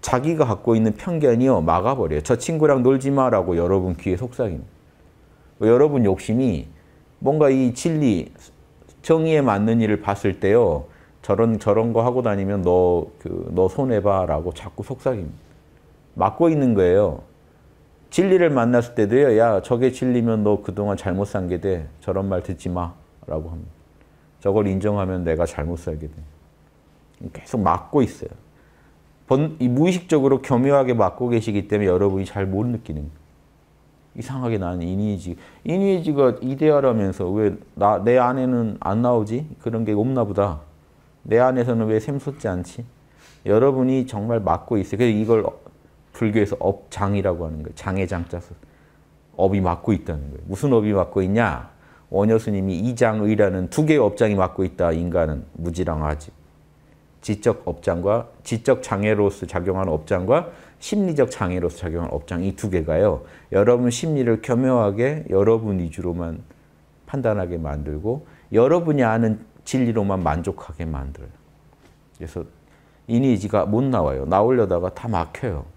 자기가 갖고 있는 편견이요 막아버려요. 저 친구랑 놀지 마라고 여러분 귀에 속삭입니다. 여러분 욕심이 뭔가 이 진리, 정의에 맞는 일을 봤을 때요. 저런 거 하고 다니면 너 손해봐라고 자꾸 속삭입니다. 막고 있는 거예요. 진리를 만났을 때도요. 야, 저게 진리면 너 그동안 잘못 산 게 돼. 저런 말 듣지 마라고 합니다. 저걸 인정하면 내가 잘못 살게 돼. 계속 막고 있어요. 이 무의식적으로 교묘하게 막고 계시기 때문에 여러분이 잘 못 느끼는 거예요. 이상하게 나는 이니에지가 이데아라면서 왜 내 안에는 안 나오지? 그런 게 없나 보다. 내 안에서는 왜 샘솟지 않지? 여러분이 정말 막고 있어요. 그래서 이걸 불교에서 업장이라고 하는 거예요. 장에 장자서 업이 막고 있다는 거예요. 무슨 업이 막고 있냐? 원효 스님이 이장의라는 두 개의 업장이 막고 있다. 인간은 무지랑 아집. 지적 업장과 지적 장애로서 작용하는 업장과 심리적 장애로서 작용하는 업장, 이 두 개가요. 여러분 심리를 교묘하게 여러분 위주로만 판단하게 만들고 여러분이 아는 진리로만 만족하게 만들어요. 그래서 이니지가 못 나와요. 나오려다가 다 막혀요.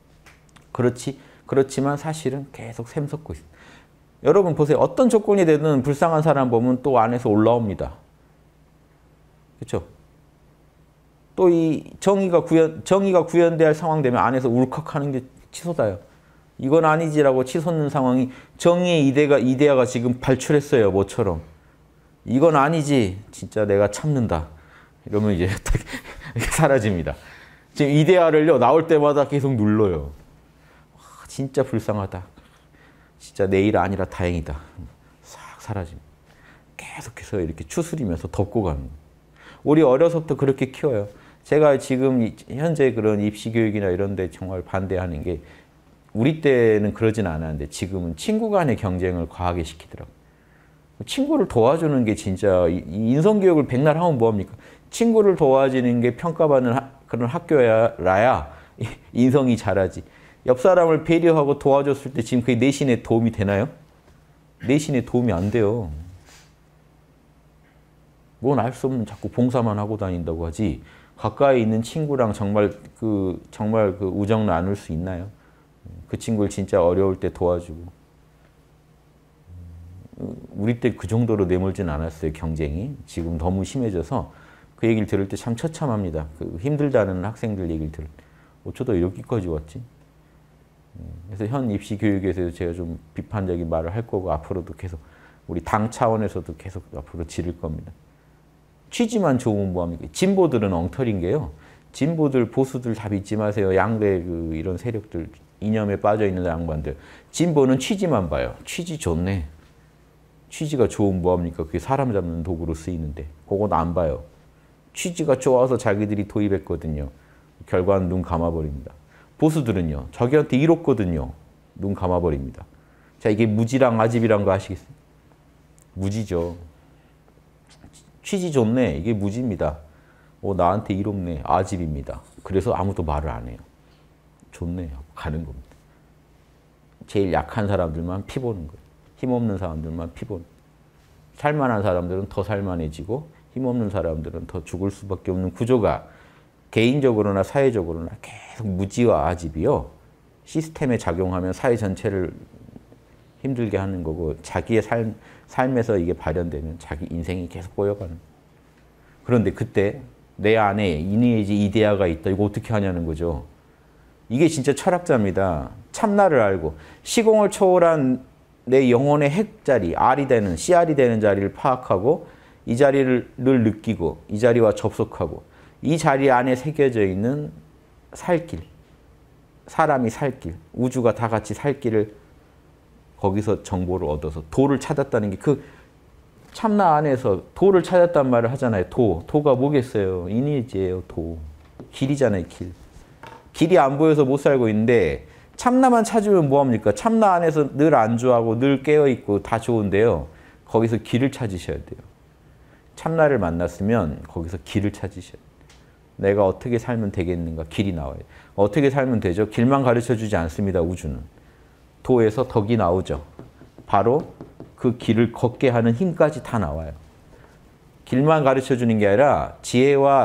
그렇지만 사실은 계속 샘솟고 있어요. 여러분 보세요. 어떤 조건이 되든 불쌍한 사람 보면 또 안에서 올라옵니다. 그렇죠? 또 이 정의가 구현돼야 할 상황 되면 안에서 울컥하는 게 치솟아요. 이건 아니지라고 치솟는 상황이 정의의 이데아가 지금 발출했어요. 뭐처럼. 이건 아니지. 진짜 내가 참는다. 이러면 이제 사라집니다. 지금 이데아를요. 나올 때마다 계속 눌러요. 와, 진짜 불쌍하다. 진짜 내 일 아니라 다행이다. 싹 사라집니다. 계속해서 이렇게 추스리면서 덮고 가는 거예요. 우리 어려서부터 그렇게 키워요. 제가 지금 현재 그런 입시교육이나 이런 데 정말 반대하는 게 우리 때는 그러진 않았는데 지금은 친구 간의 경쟁을 과하게 시키더라고요. 친구를 도와주는 게 진짜 인성교육을 백날 하면 뭐합니까? 친구를 도와주는 게 평가받는 그런 학교라야 인성이 자라지. 옆 사람을 배려하고 도와줬을 때 지금 그게 내신에 도움이 되나요? 내신에 도움이 안 돼요. 뭔 알 수 없는 자꾸 봉사만 하고 다닌다고 하지. 가까이 있는 친구랑 정말 그 우정 나눌 수 있나요? 그 친구를 진짜 어려울 때 도와주고. 우리 때 그 정도로 내몰진 않았어요, 경쟁이. 지금 너무 심해져서 그 얘기를 들을 때 참 처참합니다. 그 힘들다는 학생들 얘기를 들을 때. 어쩌다 여기까지 왔지? 그래서 현 입시 교육에서 제가 좀 비판적인 말을 할 거고 앞으로도 계속 우리 당 차원에서도 계속 앞으로 지를 겁니다. 취지만 좋으면 뭐합니까? 진보들은 엉터리인 게요. 진보들, 보수들 다 믿지 마세요. 양대 이런 세력들, 이념에 빠져있는 양반들. 진보는 취지만 봐요. 취지 좋네. 취지가 좋으면 뭐합니까? 그게 사람 잡는 도구로 쓰이는데 그건 안 봐요. 취지가 좋아서 자기들이 도입했거든요. 결과는 눈 감아버립니다. 보수들은요. 자기한테 이롭거든요. 눈 감아버립니다. 자, 이게 무지랑 아집이란 거 아시겠어요? 무지죠. 취지 좋네. 이게 무지입니다. 나한테 이롭네. 아집입니다. 그래서 아무도 말을 안 해요. 좋네. 하고 가는 겁니다. 제일 약한 사람들만 피보는 거예요. 힘없는 사람들만 피보는 거예요. 살만한 사람들은 더 살만해지고 힘없는 사람들은 더 죽을 수밖에 없는 구조가 개인적으로나 사회적으로나 계속 무지와 아집이요. 시스템에 작용하면 사회 전체를 힘들게 하는 거고 자기의 삶에서 이게 발현되면 자기 인생이 계속 꼬여가는. 그런데 그때 내 안에 이니에지 이데아가 있다. 이거 어떻게 하냐는 거죠. 이게 진짜 철학자입니다. 참나를 알고 시공을 초월한 내 영혼의 핵자리, R이 되는, CR이 되는 자리를 파악하고 이 자리를 느끼고 이 자리와 접속하고 이 자리 안에 새겨져 있는 살 길, 사람이 살 길, 우주가 다 같이 살 길을 거기서 정보를 얻어서 도를 찾았다는 게 그 참나 안에서 도를 찾았단 말을 하잖아요. 도가 뭐겠어요? 이니에지예요. 도. 길이잖아요. 길. 길이 안 보여서 못 살고 있는데 참나만 찾으면 뭐합니까? 참나 안에서 늘 안주하고 늘 깨어있고 다 좋은데요. 거기서 길을 찾으셔야 돼요. 참나를 만났으면 거기서 길을 찾으셔야 돼요. 내가 어떻게 살면 되겠는가? 길이 나와요. 어떻게 살면 되죠? 길만 가르쳐주지 않습니다. 우주는. 도에서 덕이 나오죠. 바로 그 길을 걷게 하는 힘까지 다 나와요. 길만 가르쳐주는 게 아니라 지혜와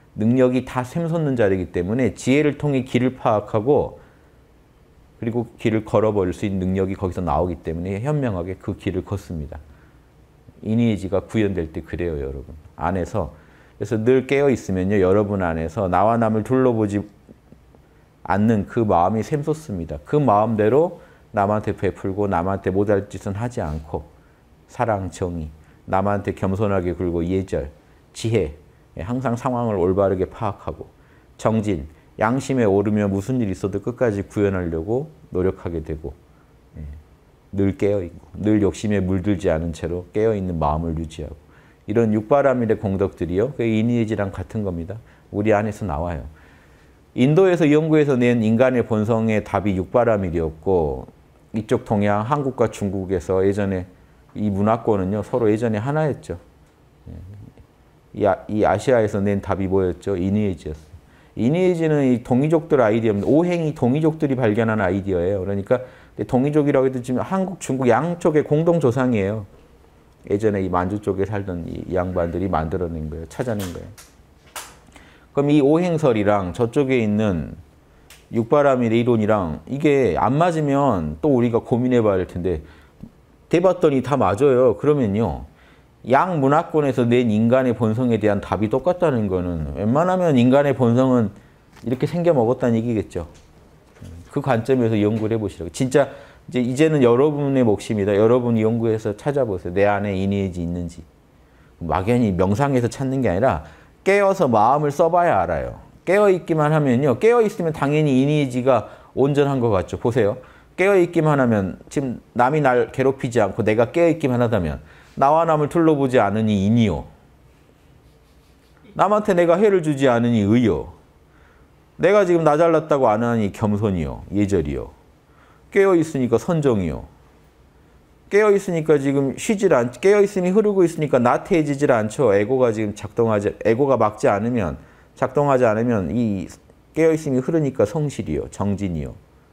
능력이 다 샘솟는 자리이기 때문에 지혜를 통해 길을 파악하고 그리고 길을 걸어버릴 수 있는 능력이 거기서 나오기 때문에 현명하게 그 길을 걷습니다. 인의지가 구현될 때 그래요, 여러분. 안에서. 그래서 늘 깨어있으면요, 여러분 안에서 나와 남을 둘러보지 않는 그 마음이 샘솟습니다. 그 마음대로 남한테 베풀고 남한테 못할 짓은 하지 않고 사랑, 정의, 남한테 겸손하게 굴고 예절, 지혜, 항상 상황을 올바르게 파악하고 정진, 양심에 오르면 무슨 일이 있어도 끝까지 구현하려고 노력하게 되고 늘 깨어있고 늘 욕심에 물들지 않은 채로 깨어있는 마음을 유지하고 이런 육바라밀의 공덕들이요. 그 인의지랑 같은 겁니다. 우리 안에서 나와요. 인도에서 연구해서 낸 인간의 본성의 답이 육바라밀이었고 이쪽 동양, 한국과 중국에서 예전에 이 문화권은요. 서로 예전에 하나였죠. 이 아시아에서 낸 답이 뭐였죠? 인의지였어요. 인의지는 이 동이족들 아이디어입니다. 오행이 동이족들이 발견한 아이디어예요. 그러니까 동이족이라고 해도 지금 한국, 중국 양쪽의 공동조상이에요. 예전에 이 만주 쪽에 살던 이 양반들이 만들어낸 거예요. 찾아낸 거예요. 그럼 이 오행설이랑 저쪽에 있는 육바라밀의 이론이랑 이게 안 맞으면 또 우리가 고민해 봐야 할 텐데 대봤더니 다 맞아요. 그러면요. 양 문화권에서 낸 인간의 본성에 대한 답이 똑같다는 거는 웬만하면 인간의 본성은 이렇게 생겨 먹었다는 얘기겠죠. 그 관점에서 연구를 해보시라고. 진짜 이제는 여러분의 몫입니다. 여러분이 연구해서 찾아보세요. 내 안에 인의지 있는지. 막연히 명상에서 찾는 게 아니라 깨어서 마음을 써봐야 알아요. 깨어있기만 하면요. 깨어있으면 당연히 인의지가 온전한 것 같죠. 보세요. 깨어있기만 하면 지금 남이 날 괴롭히지 않고 내가 깨어있기만 하다면 나와 남을 둘러보지 않으니 인이요. 남한테 내가 해를 주지 않으니 의요. 내가 지금 나 잘났다고 안 하니 겸손이요. 예절이요. 깨어있으니까 선정이요. 깨어있으니까 지금 쉬질 않, 깨어있음이 흐르고 있으니까 나태해지질 않죠. 에고가 지금 에고가 막지 않으면, 작동하지 않으면 이 깨어있음이 흐르니까 성실이요. 정진이요.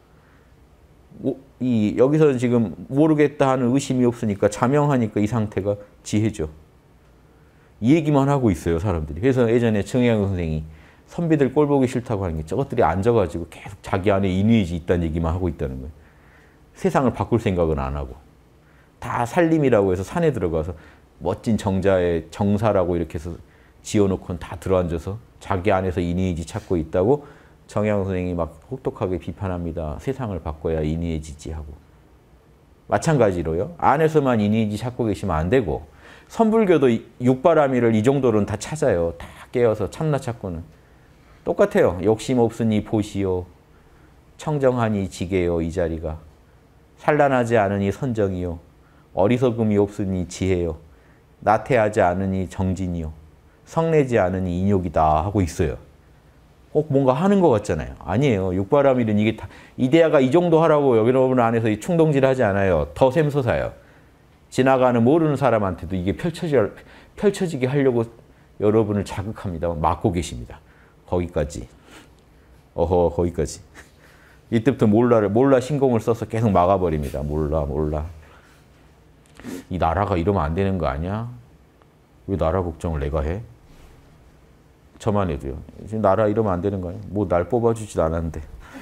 여기서 지금 모르겠다 하는 의심이 없으니까 자명하니까 이 상태가 지혜죠. 이 얘기만 하고 있어요, 사람들이. 그래서 예전에 정혜영 선생이 선비들 꼴 보기 싫다고 하는 게 저것들이 앉아가지고 계속 자기 안에 인의지 있다는 얘기만 하고 있다는 거예요. 세상을 바꿀 생각은 안 하고. 다 살림이라고 해서 산에 들어가서 멋진 정자에 정사라고 이렇게 해서 지어놓고는 다 들어앉아서 자기 안에서 인의지 찾고 있다고 정혜영 선생이 막 혹독하게 비판합니다. 세상을 바꿔야 인의지지 하고. 마찬가지로요. 안에서만 인의지 찾고 계시면 안 되고 선불교도 육바라밀을 이 정도로는 다 찾아요. 다 깨어서 참나 찾고는. 똑같아요. 욕심 없으니 보시오. 청정하니 지게요. 이 자리가. 산란하지 않으니 선정이요. 어리석음이 없으니 지혜요. 나태하지 않으니 정진이요. 성내지 않으니 인욕이다 하고 있어요. 꼭 뭔가 하는 것 같잖아요. 아니에요. 육바라밀은 이게 다 이데아가 이 정도 하라고 여러분 안에서 충동질 하지 않아요. 더 샘솟아요. 지나가는 모르는 사람한테도 이게 펼쳐지게 하려고 여러분을 자극합니다. 막고 계십니다. 거기까지. 거기까지. 이때부터 몰라 신공을 써서 계속 막아버립니다. 몰라. 이 나라가 이러면 안 되는 거 아니야? 왜 나라 걱정을 내가 해? 저만 해도요. 지금 나라 이러면 안 되는 거 아니야? 뭐 날 뽑아주지도 않았는데.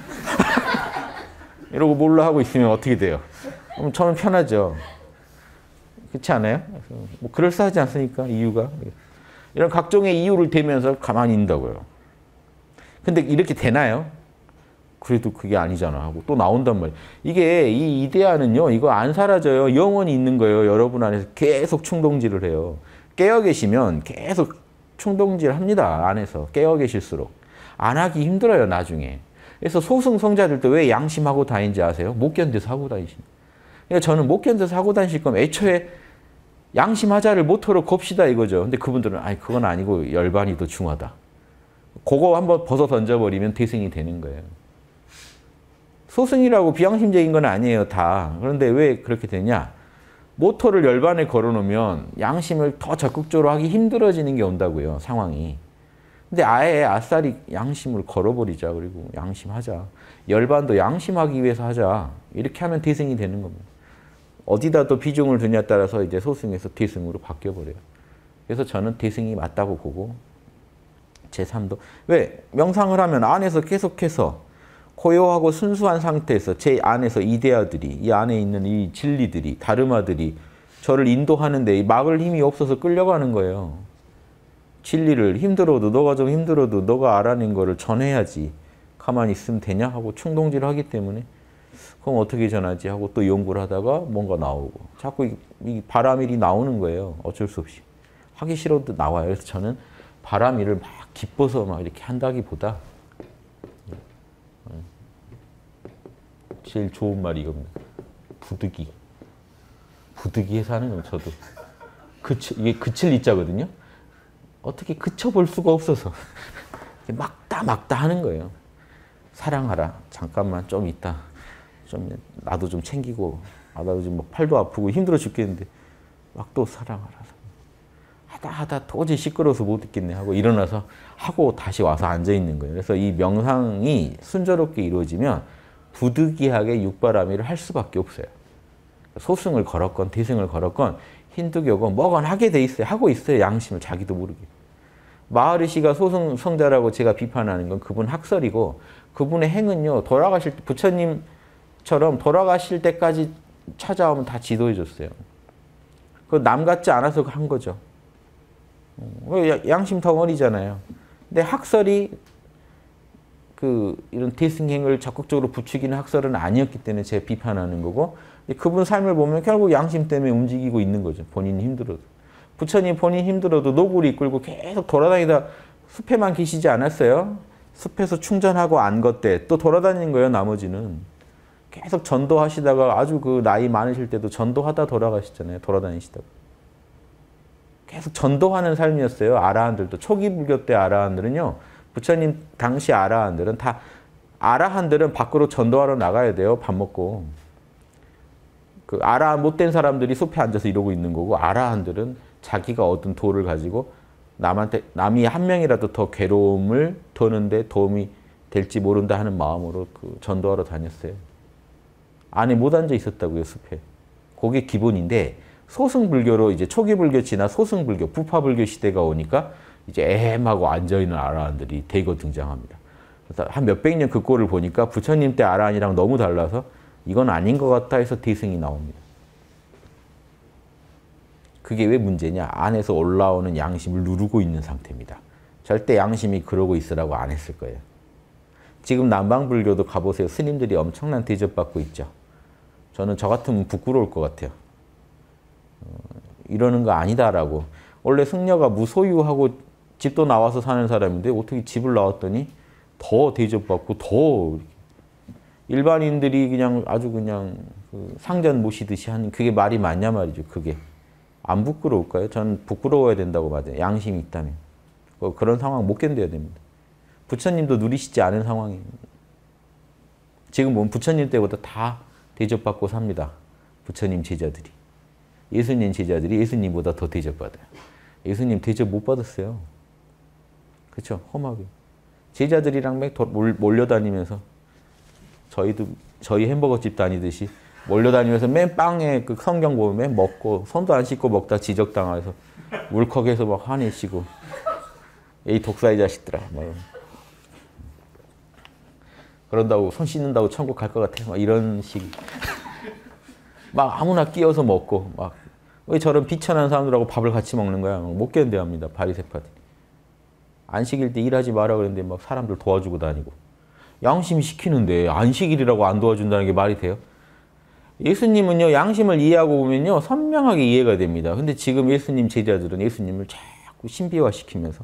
이러고 몰라 하고 있으면 어떻게 돼요? 그럼 저는 편하죠. 그렇지 않아요? 뭐 그럴싸하지 않습니까? 이유가. 이런 각종의 이유를 대면서 가만히 있는다고요. 근데 이렇게 되나요? 그래도 그게 아니잖아 하고 또 나온단 말이에요. 이게 이 이데아는요. 이거 안 사라져요. 영원히 있는 거예요. 여러분 안에서 계속 충동질을 해요. 깨어 계시면 계속 충동질합니다. 안에서 깨어 계실수록. 안 하기 힘들어요. 나중에. 그래서 소승성자들도 왜 양심하고 다니는지 아세요? 못 견뎌서 하고 다니십니다. 그러니까 저는 못 견뎌서 하고 다니실 거면 애초에 양심하자를 모토로 겁시다 이거죠. 근데 그분들은 아니 그건 아니고 열반이 더 중하다. 그거 한번 벗어 던져버리면 대승이 되는 거예요. 소승이라고 비양심적인 건 아니에요. 다. 그런데 왜 그렇게 되냐? 모토를 열반에 걸어놓으면 양심을 더 적극적으로 하기 힘들어지는 게 온다고요. 상황이. 근데 아예 아싸리 양심을 걸어버리자. 그리고 양심하자. 열반도 양심하기 위해서 하자. 이렇게 하면 대승이 되는 겁니다. 어디다 또 비중을 두냐에 따라서 이제 소승에서 대승으로 바뀌어버려요. 그래서 저는 대승이 맞다고 보고 제3도. 왜? 명상을 하면 안에서 계속해서 고요하고 순수한 상태에서 제 안에서 이데아들이, 이 안에 있는 이 진리들이, 다르마들이 저를 인도하는데 막을 힘이 없어서 끌려가는 거예요. 진리를 힘들어도, 너가 좀 힘들어도 너가 알아낸 거를 전해야지. 가만히 있으면 되냐? 하고 충동질을 하기 때문에 그럼 어떻게 전하지? 하고 또 연구를 하다가 뭔가 나오고 자꾸 이 바람일이 나오는 거예요. 어쩔 수 없이. 하기 싫어도 나와요. 그래서 저는 바람일을 막 기뻐서 막 이렇게 한다기보다 제일 좋은 말이 이겁니다. 부득이. 부득이해서 하는 건 저도. 이게 그칠 이자거든요. 어떻게 그쳐볼 수가 없어서 막다 하는 거예요. 사랑하라. 잠깐만 좀 있다. 좀 나도 좀 챙기고 나도 지금 막 팔도 아프고 힘들어 죽겠는데 막 또 사랑하라. 하다 도저히 시끄러워서 못 있겠네 하고 일어나서 하고 다시 와서 앉아 있는 거예요. 그래서 이 명상이 순조롭게 이루어지면 부득이하게 육바라밀을 할 수밖에 없어요. 소승을 걸었건 대승을 걸었건 힌두교건 뭐건 하게 돼 있어요. 하고 있어요. 양심을 자기도 모르게. 마하리시가 소승성자라고 제가 비판하는 건 그분 학설이고 그분의 행은요. 돌아가실 때 부처님처럼 돌아가실 때까지 찾아오면 다 지도해 줬어요. 그 남 같지 않아서 한 거죠. 양심 덩어리잖아요. 근데 학설이 이런 대승행을 적극적으로 부추기는 학설은 아니었기 때문에 제가 비판하는 거고 그분 삶을 보면 결국 양심 때문에 움직이고 있는 거죠. 본인이 힘들어도. 부처님 본인 힘들어도 노구를 이끌고 계속 돌아다니다 숲에만 계시지 않았어요. 숲에서 충전하고 안 걷대 또 돌아다니는 거예요. 나머지는. 계속 전도하시다가 아주 그 나이 많으실 때도 전도하다 돌아가시잖아요. 돌아다니시다가. 계속 전도하는 삶이었어요. 아라한들도. 초기 불교 때 아라한들은요. 부처님 당시 아라한들은 다 아라한들은 밖으로 전도하러 나가야 돼요. 밥 먹고. 그 아라한 못된 사람들이 숲에 앉아서 이러고 있는 거고 아라한들은 자기가 얻은 도를 가지고 남이 한 명이라도 더 괴로움을 도는데 도움이 될지 모른다 하는 마음으로 전도하러 다녔어요. 안에 못 앉아 있었다고요. 숲에. 그게 기본인데 소승불교로 이제 초기 불교 지나 소승불교, 부파불교 시대가 오니까 이제 애매하고 앉아있는 아라한들이 대거 등장합니다. 그래서 한 몇백 년 그 꼴을 보니까 부처님 때 아라한이랑 너무 달라서 이건 아닌 것 같다 해서 대승이 나옵니다. 그게 왜 문제냐? 안에서 올라오는 양심을 누르고 있는 상태입니다. 절대 양심이 그러고 있으라고 안 했을 거예요. 지금 남방불교도 가보세요. 스님들이 엄청난 대접받고 있죠. 저는 저 같으면 부끄러울 것 같아요. 이러는 거 아니다라고. 원래 승려가 무소유하고 집도 나와서 사는 사람인데 어떻게 집을 나왔더니 더 대접받고 더 일반인들이 그냥 아주 그냥 상전 모시듯이 하는 그게 말이 맞냐 말이죠. 그게. 안 부끄러울까요? 저는 부끄러워야 된다고 봐요. 양심이 있다면. 그런 상황 못 견뎌야 됩니다. 부처님도 누리시지 않은 상황이에요. 지금 보면 부처님 때보다 다 대접받고 삽니다. 부처님 제자들이. 예수님 제자들이 예수님보다 더 대접받아요. 예수님 대접 못 받았어요. 그렇죠? 험하게. 제자들이랑 막 몰려다니면서 저희 햄버거집 다니듯이 몰려다니면서 맨 빵에 그 성경 보면 맨 먹고 손도 안 씻고 먹다 지적당해서 울컥해서 막 화내시고 이 독사의 자식들아 막 그런다고 손 씻는다고 천국 갈 것 같아 막 이런 식 막 아무나 끼어서 먹고 막 왜 저런 비천한 사람들하고 밥을 같이 먹는 거야 못 견뎌합니다. 바리새파들 안식일 때 일하지 마라 그랬는데 막 사람들 도와주고 다니고 양심이 시키는데 안식일이라고 안 도와준다는 게 말이 돼요? 예수님은요 양심을 이해하고 보면요 선명하게 이해가 됩니다. 근데 지금 예수님 제자들은 예수님을 자꾸 신비화시키면서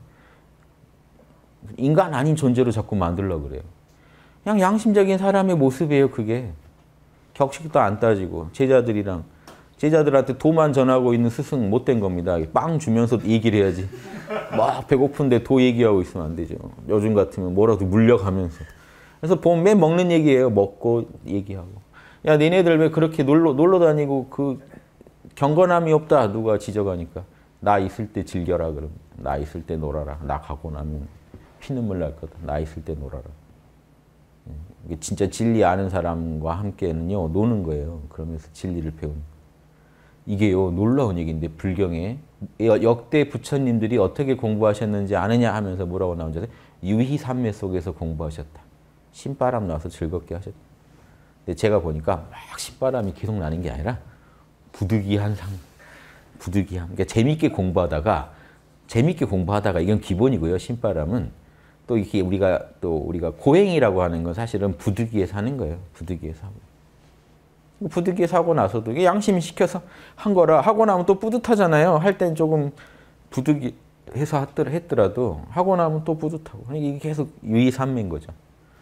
인간 아닌 존재로 자꾸 만들려고 그래요. 그냥 양심적인 사람의 모습이에요. 그게 격식도 안 따지고 제자들한테 도만 전하고 있는 스승 못된 겁니다. 빵 주면서 얘기를 해야지. 막 배고픈데 도 얘기하고 있으면 안 되죠. 요즘 같으면 뭐라도 물려가면서. 그래서 보면 맨 먹는 얘기예요. 먹고 얘기하고. 야 니네들 왜 그렇게 놀러 다니고 그 경건함이 없다. 누가 지적하니까. 나 있을 때 즐겨라 그럼. 나 있을 때 놀아라. 나 가고 나면 피눈물 날 거다. 나 있을 때 놀아라. 진짜 진리 아는 사람과 함께는요 노는 거예요. 그러면서 진리를 배우는. 이게요 놀라운 얘기인데 불경에 역대 부처님들이 어떻게 공부하셨는지 아느냐 하면서 뭐라고 나오는지 유희삼매 속에서 공부하셨다. 신바람 나와서 즐겁게 하셨다. 근데 제가 보니까 막 신바람이 계속 나는 게 아니라 부득이한 부득이함. 그러니까 재밌게 공부하다가 이건 기본이고요. 신바람은 또 이렇게 우리가 고행이라고 하는 건 사실은 부득이해서 하는 거예요. 부득이해서 하고. 부득이해서 하고 나서도 이게 양심이 시켜서 한 거라 하고 나면 또 뿌듯하잖아요. 할 땐 조금 부득이해서 했더라도 하고 나면 또 뿌듯하고. 이게 계속 유의삼매인 거죠.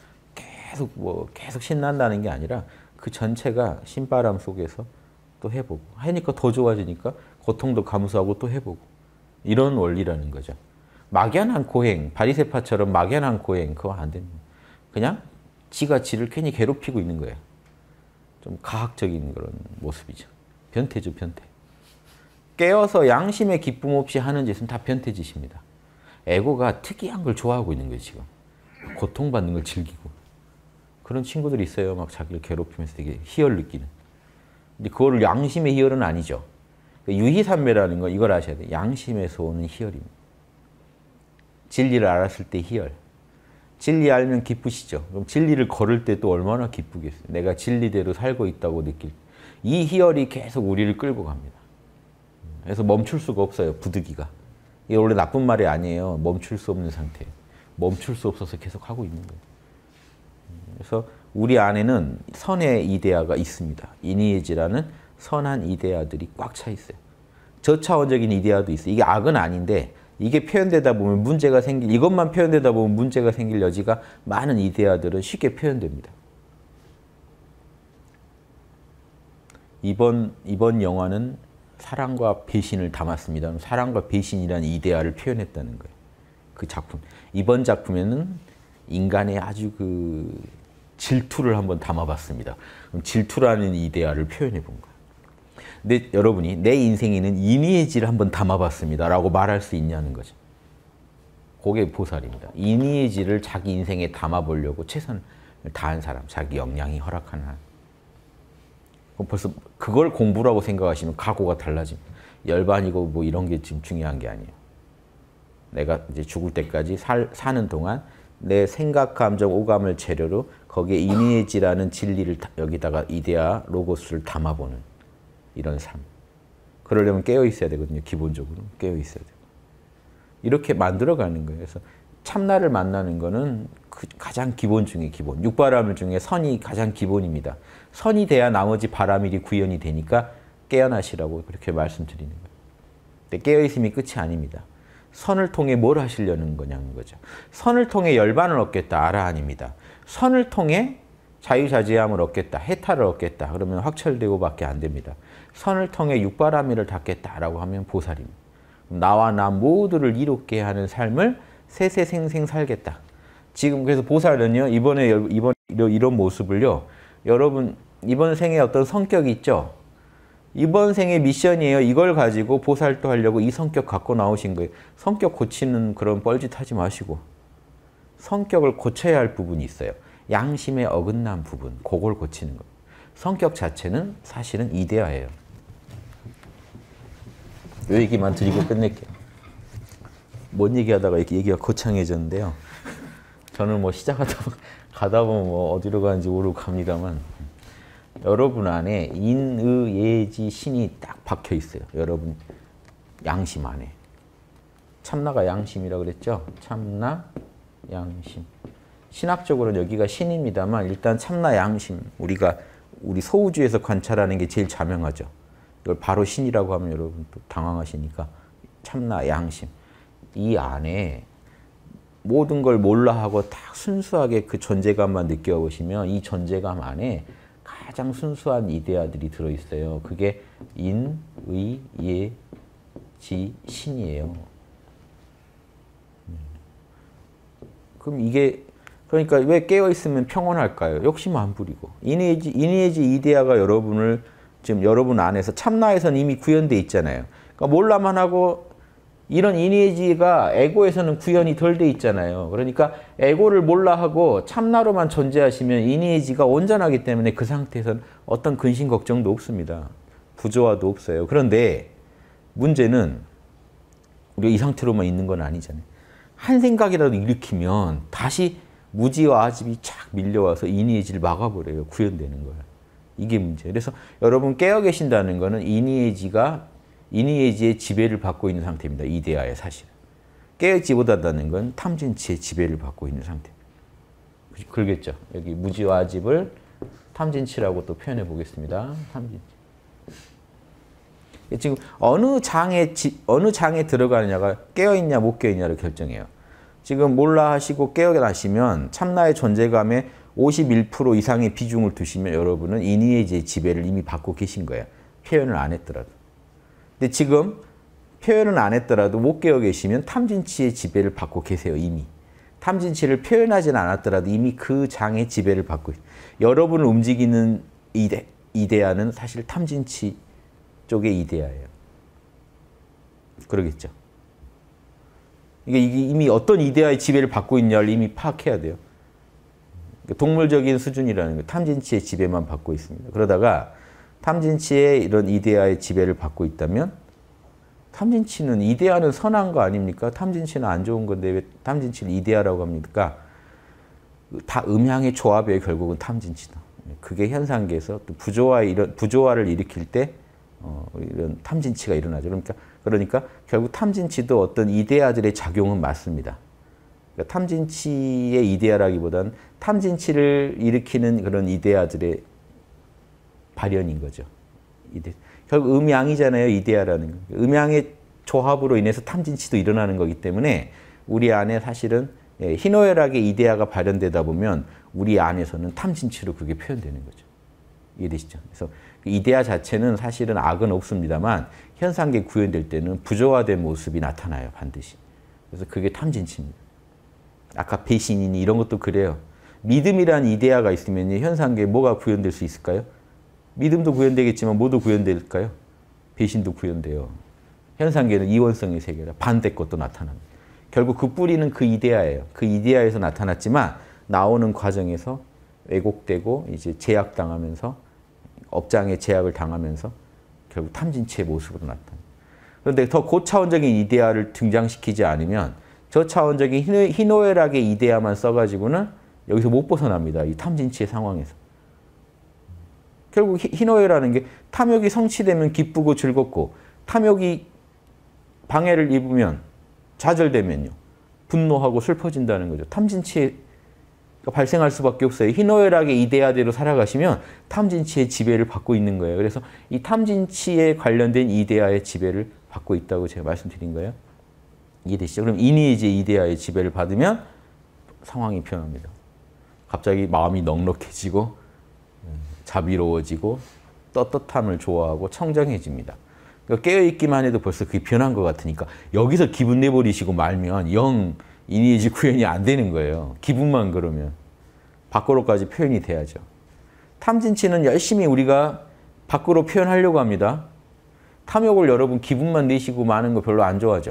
계속 신난다는 게 아니라 그 전체가 신바람 속에서 또 해보고 하니까 더 좋아지니까 고통도 감수하고 또 해보고 이런 원리라는 거죠. 막연한 고행, 바리새파처럼 막연한 고행 그거 안 됩니다. 그냥 지가 지를 괜히 괴롭히고 있는 거예요. 좀 가학적인 그런 모습이죠. 변태죠, 변태. 깨어서 양심의 기쁨 없이 하는 짓은 다 변태짓입니다. 에고가 특이한 걸 좋아하고 있는 거예요, 지금. 고통받는 걸 즐기고. 그런 친구들이 있어요. 막 자기를 괴롭히면서 되게 희열 느끼는. 근데 그거를 양심의 희열은 아니죠. 유희삼매라는 거 이걸 아셔야 돼요. 양심에서 오는 희열입니다. 진리를 알았을 때 희열. 진리 알면 기쁘시죠. 그럼 진리를 걸을 때 또 얼마나 기쁘겠어요. 내가 진리대로 살고 있다고 느낄 때. 이 희열이 계속 우리를 끌고 갑니다. 그래서 멈출 수가 없어요. 부득이가. 이게 원래 나쁜 말이 아니에요. 멈출 수 없는 상태예요. 멈출 수 없어서 계속 하고 있는 거예요. 그래서 우리 안에는 선의 이데아가 있습니다. 이니에지라는 선한 이데아들이 꽉 차 있어요. 저차원적인 이데아도 있어요. 이게 악은 아닌데 이게 표현되다 보면 이것만 표현되다 보면 문제가 생길 여지가 많은 이데아들은 쉽게 표현됩니다. 이번 영화는 사랑과 배신을 담았습니다. 사랑과 배신이라는 이데아를 표현했다는 거예요. 그 작품. 이번 작품에는 인간의 아주 질투를 한번 담아봤습니다. 그럼 질투라는 이데아를 표현해 본 거예요. 근데 여러분이 내 인생에는 이니에지를 한번 담아봤습니다 라고 말할 수 있냐는 거죠. 그게 보살입니다. 이니에지를 자기 인생에 담아보려고 최선을 다한 사람, 자기 역량이 허락하는 한. 그럼 벌써 그걸 공부라고 생각하시면 각오가 달라집니다. 열반이고 뭐 이런 게 지금 중요한 게 아니에요. 내가 이제 죽을 때까지 사는 동안 내 생각, 감정, 오감을 재료로 거기에 이니에지라는 진리를 여기다가 이데아, 로고스를 담아보는 이런 삶. 그러려면 깨어 있어야 되거든요. 기본적으로 깨어 있어야 돼요. 이렇게 만들어가는 거예요. 그래서 참나를 만나는 거는 가장 기본 중에 기본. 육바라밀 중에 선이 가장 기본입니다. 선이 돼야 나머지 바라밀이 구현이 되니까 깨어나시라고 그렇게 말씀드리는 거예요. 근데 깨어 있음이 끝이 아닙니다. 선을 통해 뭘 하시려는 거냐는 거죠. 선을 통해 열반을 얻겠다. 아라한입니다. 선을 통해 자유자재함을 얻겠다. 해탈을 얻겠다. 그러면 확철되고밖에 안 됩니다. 선을 통해 육바라밀을 닫겠다라고 하면 보살입니다. 나와 나 모두를 이롭게 하는 삶을 세세생생 살겠다. 지금 그래서 보살은요. 이번 이런 모습을요. 여러분 이번 생에 어떤 성격이 있죠. 이번 생의 미션이에요. 이걸 가지고 보살도 하려고 이 성격 갖고 나오신 거예요. 성격 고치는 그런 뻘짓 하지 마시고 성격을 고쳐야 할 부분이 있어요. 양심에 어긋난 부분, 그걸 고치는 거예요. 성격 자체는 사실은 이데아예요. 이 얘기만 드리고 끝낼게요. 뭔 얘기하다가 이렇게 얘기가 거창해졌는데요. 저는 뭐 가다 보면 뭐 어디로 가는지 모르고 갑니다만 여러분 안에 인, 의, 예지, 신이 딱 박혀 있어요. 여러분 양심 안에. 참나가 양심이라고 그랬죠? 참나, 양심. 신학적으로는 여기가 신입니다만 일단 참나 양심, 우리 소우주에서 관찰하는 게 제일 자명하죠. 이걸 바로 신이라고 하면 여러분 또 당황하시니까 참나 양심. 이 안에 모든 걸 몰라 하고 딱 순수하게 그 존재감만 느껴보시면 이 존재감 안에 가장 순수한 이데아들이 들어있어요. 그게 인, 의, 예, 지, 신이에요. 그럼 이게 그러니까 왜 깨어있으면 평온할까요? 욕심 안 부리고. 이니에지 이데아가 지금 여러분 안에서 참나에서는 이미 구현돼 있잖아요. 그러니까 몰라만 하고 이런 이니에지가 에고에서는 구현이 덜 돼 있잖아요. 그러니까 에고를 몰라 하고 참나로만 존재하시면 이니에지가 온전하기 때문에 그 상태에서는 어떤 근심 걱정도 없습니다. 부조화도 없어요. 그런데 문제는 우리가 이 상태로만 있는 건 아니잖아요. 한 생각이라도 일으키면 다시 무지와 아집이 쫙 밀려와서 이니에지를 막아버려요. 구현되는 거예요. 이게 문제예요. 그래서 여러분 깨어 계신다는 거는 이니에지의 지배를 받고 있는 상태입니다. 이데아의 사실은. 깨어있지 못하다는 건 탐진치의 지배를 받고 있는 상태. 그러겠죠. 여기 무지와 아집을 탐진치라고 또 표현해 보겠습니다. 탐진치. 지금 어느 장에 들어가느냐가 깨어있냐 못 깨어있냐를 결정해요. 지금 몰라 하시고 깨어나시면 참나의 존재감에 51% 이상의 비중을 두시면 여러분은 이니에지의 지배를 이미 받고 계신 거예요. 표현을 안 했더라도. 근데 지금 표현은 안 했더라도 못 깨어 계시면 탐진치의 지배를 받고 계세요. 이미. 탐진치를 표현하지는 않았더라도 이미 그 장의 지배를 받고 있어요. 여러분을 움직이는 이데아는 사실 탐진치 쪽의 이데아예요. 그러겠죠. 이게 이미 어떤 이데아의 지배를 받고 있냐를 이미 파악해야 돼요. 동물적인 수준이라는 거, 탐진치의 지배만 받고 있습니다. 그러다가 탐진치의 이런 이데아의 지배를 받고 있다면 탐진치는 이데아는 선한 거 아닙니까? 탐진치는 안 좋은 건데 왜 탐진치를 이데아라고 합니까? 다 음양의 조합이에요. 결국은 탐진치다. 그게 현상계에서 또 부조화를 일으킬 때 이런 탐진치가 일어나죠. 그러니까 결국 탐진치도 어떤 이데아들의 작용은 맞습니다. 그러니까 탐진치의 이데아라기보다는 탐진치를 일으키는 그런 이데아들의 발현인 거죠. 결국 음양이잖아요. 이데아라는 거. 음양의 조합으로 인해서 탐진치도 일어나는 거기 때문에 우리 안에 사실은 희노애락의 이데아가 발현되다 보면 우리 안에서는 탐진치로 그게 표현되는 거죠. 이해되시죠? 그래서 이데아 자체는 사실은 악은 없습니다만 현상계 구현될 때는 부조화된 모습이 나타나요. 반드시. 그래서 그게 탐진치입니다. 아까 배신이니 이런 것도 그래요. 믿음이란 이데아가 있으면 현상계에 뭐가 구현될 수 있을까요? 믿음도 구현되겠지만 뭐도 구현될까요? 배신도 구현돼요. 현상계는 이원성의 세계라 반대 것도 나타납니다. 결국 그 뿌리는 그 이데아예요. 그 이데아에서 나타났지만 나오는 과정에서 왜곡되고 이제 제약당하면서 업장에 제약을 당하면서 결국 탐진치의 모습으로 나타납니다. 그런데 더 고차원적인 이데아를 등장시키지 않으면 저차원적인 희노애락의 이데아만 써가지고는 여기서 못 벗어납니다. 이 탐진치의 상황에서. 결국 희노애라는 게 탐욕이 성취되면 기쁘고 즐겁고 탐욕이 방해를 입으면 좌절되면요. 분노하고 슬퍼진다는 거죠. 탐진치가 발생할 수밖에 없어요. 희노애락의 이데아대로 살아가시면 탐진치의 지배를 받고 있는 거예요. 그래서 이 탐진치에 관련된 이데아의 지배를 받고 있다고 제가 말씀드린 거예요. 이해되시죠? 그럼 이니에지의 이데아의 지배를 받으면 상황이 변합니다. 갑자기 마음이 넉넉해지고 자비로워지고 떳떳함을 좋아하고 청정해집니다. 그러니까 깨어있기만 해도 벌써 그게 변한 것 같으니까 여기서 기분 내버리시고 말면 영 이니에지 구현이 안 되는 거예요. 기분만 그러면. 밖으로까지 표현이 돼야죠. 탐진치는 열심히 우리가 밖으로 표현하려고 합니다. 탐욕을 여러분 기분만 내시고 마는 거 별로 안 좋아하죠.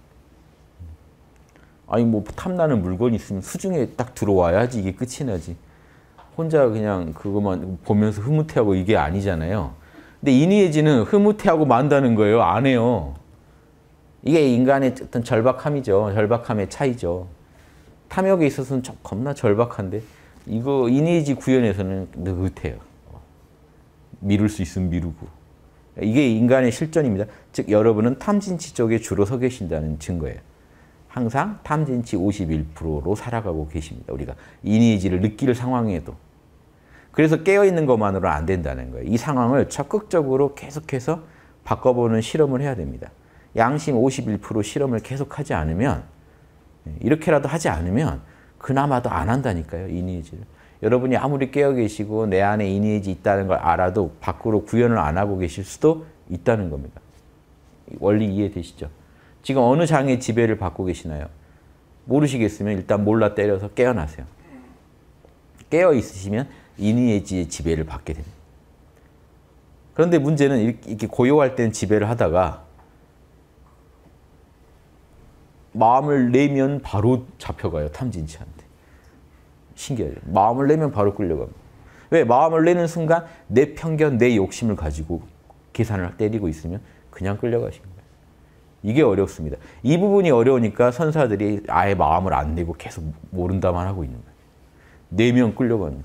아니 뭐 탐나는 물건이 있으면 수중에 딱 들어와야지 이게 끝이 나지. 혼자 그냥 그것만 보면서 흐뭇해하고 이게 아니잖아요. 근데 이니에지는 흐뭇해하고 만다는 거예요. 안 해요. 이게 인간의 어떤 절박함이죠. 절박함의 차이죠. 탐욕에 있어서는 좀 겁나 절박한데 이거 이니에지 구현에서는 느긋해요. 미룰 수 있으면 미루고. 이게 인간의 실존입니다. 즉 여러분은 탐진치 쪽에 주로 서 계신다는 증거예요. 항상 탐진치 51%로 살아가고 계십니다. 우리가 이니에지를 느낄 상황에도. 그래서 깨어있는 것만으로는 안 된다는 거예요. 이 상황을 적극적으로 계속해서 바꿔보는 실험을 해야 됩니다. 양심 51% 실험을 계속하지 않으면 이렇게라도 하지 않으면 그나마도 안 한다니까요. 이니에지를. 여러분이 아무리 깨어 계시고 내 안에 이니에지 있다는 걸 알아도 밖으로 구현을 안 하고 계실 수도 있다는 겁니다. 원리 이해되시죠? 지금 어느 장의 지배를 받고 계시나요? 모르시겠으면 일단 몰라 때려서 깨어나세요. 깨어 있으시면 이니에지의 지배를 받게 됩니다. 그런데 문제는 이렇게 고요할 때는 지배를 하다가 마음을 내면 바로 잡혀가요. 탐진치한테. 신기하죠. 마음을 내면 바로 끌려갑니다. 왜? 마음을 내는 순간 내 편견, 내 욕심을 가지고 계산을 때리고 있으면 그냥 끌려가신 거예요. 이게 어렵습니다. 이 부분이 어려우니까 선사들이 아예 마음을 안 내고 계속 모른다만 하고 있는 거예요. 내면 끌려가니까.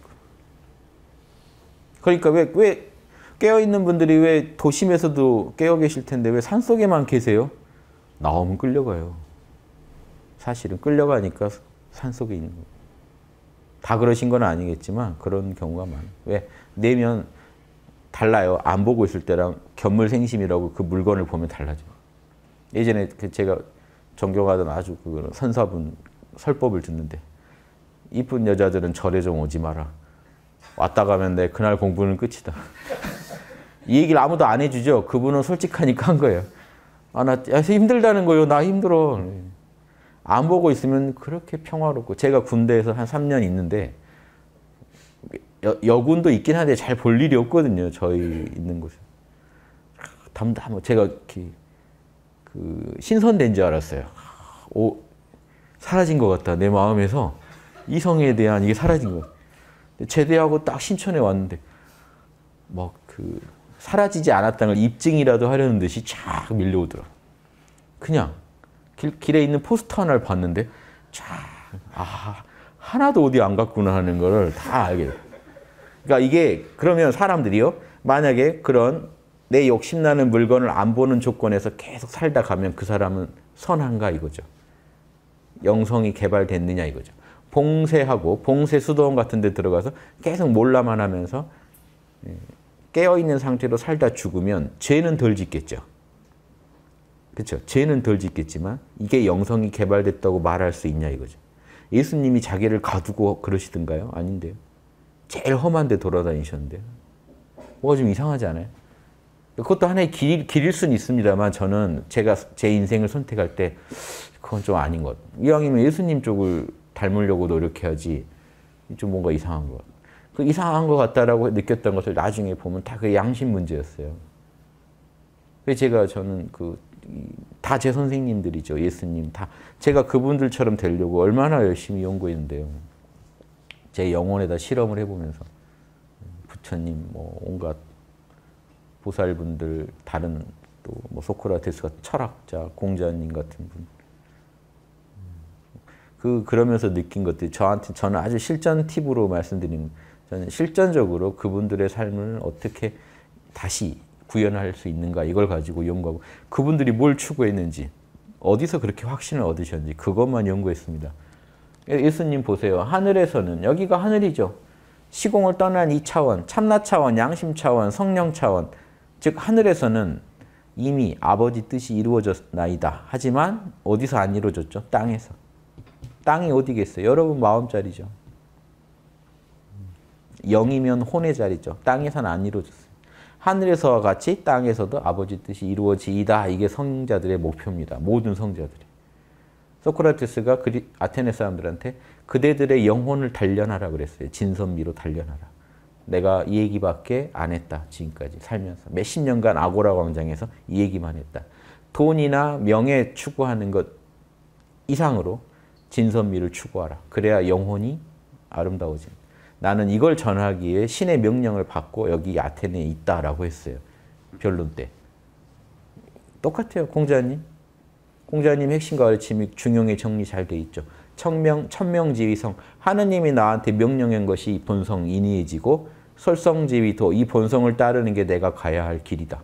그러니까 왜 깨어있는 분들이 왜 도심에서도 깨어 계실 텐데 왜 산속에만 계세요? 나오면 끌려가요. 사실은 끌려가니까 산속에 있는 거예요. 다 그러신 건 아니겠지만 그런 경우가 많아요. 왜? 내면 달라요. 안 보고 있을 때랑 견물생심이라고 그 물건을 보면 달라져. 예전에 제가 존경하던 아주 그 선사분 설법을 듣는데 이쁜 여자들은 절에 좀 오지 마라. 왔다 가면 내 그날 공부는 끝이다. 이 얘기를 아무도 안 해주죠. 그분은 솔직하니까 한 거예요. 아, 나 힘들다는 거예요. 나 힘들어. 안 보고 있으면 그렇게 평화롭고 제가 군대에서 한 3년 있는데 여군도 있긴 한데 잘 볼 일이 없거든요. 저희 있는 곳에. 담담 제가 이렇게 신선된 줄 알았어요. 오, 사라진 것 같다. 내 마음에서 이성에 대한 이게 사라진 것 같아. 제대하고 딱 신촌에 왔는데 막 사라지지 않았다는 걸 입증이라도 하려는 듯이 쫙 밀려오더라. 그냥 길에 있는 포스터 하나를 봤는데 하나도 어디 안 갔구나 하는 걸 다 알게 돼요. 그러니까 이게 그러면 사람들이요. 만약에 그런 내 욕심나는 물건을 안 보는 조건에서 계속 살다 가면 그 사람은 선한가 이거죠. 영성이 개발됐느냐 이거죠. 봉쇄하고 봉쇄수도원 같은 데 들어가서 계속 몰라만 하면서 깨어있는 상태로 살다 죽으면 죄는 덜 짓겠죠. 그렇죠? 죄는 덜 짓겠지만 이게 영성이 개발됐다고 말할 수 있냐 이거죠. 예수님이 자기를 가두고 그러시던가요? 아닌데요. 제일 험한 데 돌아다니셨는데요. 뭐가 좀 이상하지 않아요? 그것도 하나의 길일 수는 있습니다만 저는 제가 제 인생을 선택할 때 그건 좀 아닌 것 같아요. 이왕이면 예수님 쪽을 닮으려고 노력해야지 좀 뭔가 이상한 것 같아요. 그 이상한 것 같다라고 느꼈던 것을 나중에 보면 다 그 양심 문제였어요. 그래서 저는 다 제 선생님들이죠. 예수님 다. 제가 그분들처럼 되려고 얼마나 열심히 연구했는데요. 제 영혼에다 실험을 해보면서 부처님, 온갖 보살분들, 다른 또 소크라테스 같은 철학자, 공자님 같은 분. 그러면서 느낀 것들이 저는 아주 실전 팁으로 말씀드리는 저는 실전적으로 그분들의 삶을 어떻게 다시 구현할 수 있는가 이걸 가지고 연구하고 그분들이 뭘 추구했는지 어디서 그렇게 확신을 얻으셨는지 그것만 연구했습니다. 예수님 보세요. 하늘에서는 여기가 하늘이죠. 시공을 떠난 이 차원, 참나 차원, 양심 차원, 성령 차원 즉 하늘에서는 이미 아버지 뜻이 이루어졌나이다. 하지만 어디서 안 이루어졌죠? 땅에서. 땅이 어디겠어요? 여러분 마음자리죠. 영이면 혼의 자리죠. 땅에서는 안 이루어졌어요. 하늘에서와 같이 땅에서도 아버지 뜻이 이루어지이다. 이게 성자들의 목표입니다. 모든 성자들이. 소크라테스가 아테네 사람들한테 그대들의 영혼을 단련하라 그랬어요. 진선미로 단련하라. 내가 이 얘기밖에 안 했다. 지금까지 살면서. 몇십 년간 아고라 광장에서 이 얘기만 했다. 돈이나 명예 추구하는 것 이상으로 진선미를 추구하라. 그래야 영혼이 아름다워집니다. 나는 이걸 전하기 위해 신의 명령을 받고 여기 아테네에 있다라고 했어요. 변론 때. 똑같아요. 공자님. 공자님 핵심 가르침이 중용의 정리 잘 돼 있죠. 천명지위성. 하느님이 나한테 명령한 것이 이 본성 인이해지고 설성지위도 이 본성을 따르는 게 내가 가야 할 길이다.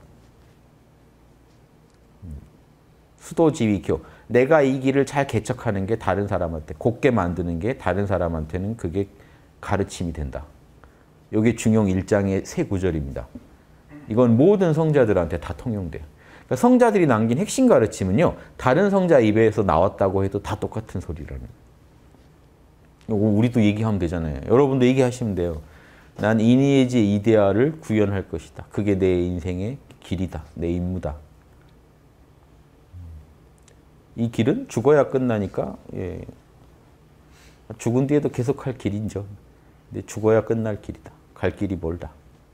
수도지위교. 내가 이 길을 잘 개척하는 게 다른 사람한테 곱게 만드는 게 다른 사람한테는 그게 가르침이 된다. 이게 중용 1장의 세 구절입니다. 이건 모든 성자들한테 다 통용돼요. 그러니까 성자들이 남긴 핵심 가르침은요. 다른 성자 입에서 나왔다고 해도 다 똑같은 소리라는 거예요. 우리도 얘기하면 되잖아요. 여러분도 얘기하시면 돼요. 난 이니에지 이데아를 구현할 것이다. 그게 내 인생의 길이다. 내 임무다. 이 길은 죽어야 끝나니까 죽은 뒤에도 계속할 길이죠. 근데 죽어야 끝날 길이다. 갈 길이 멀다.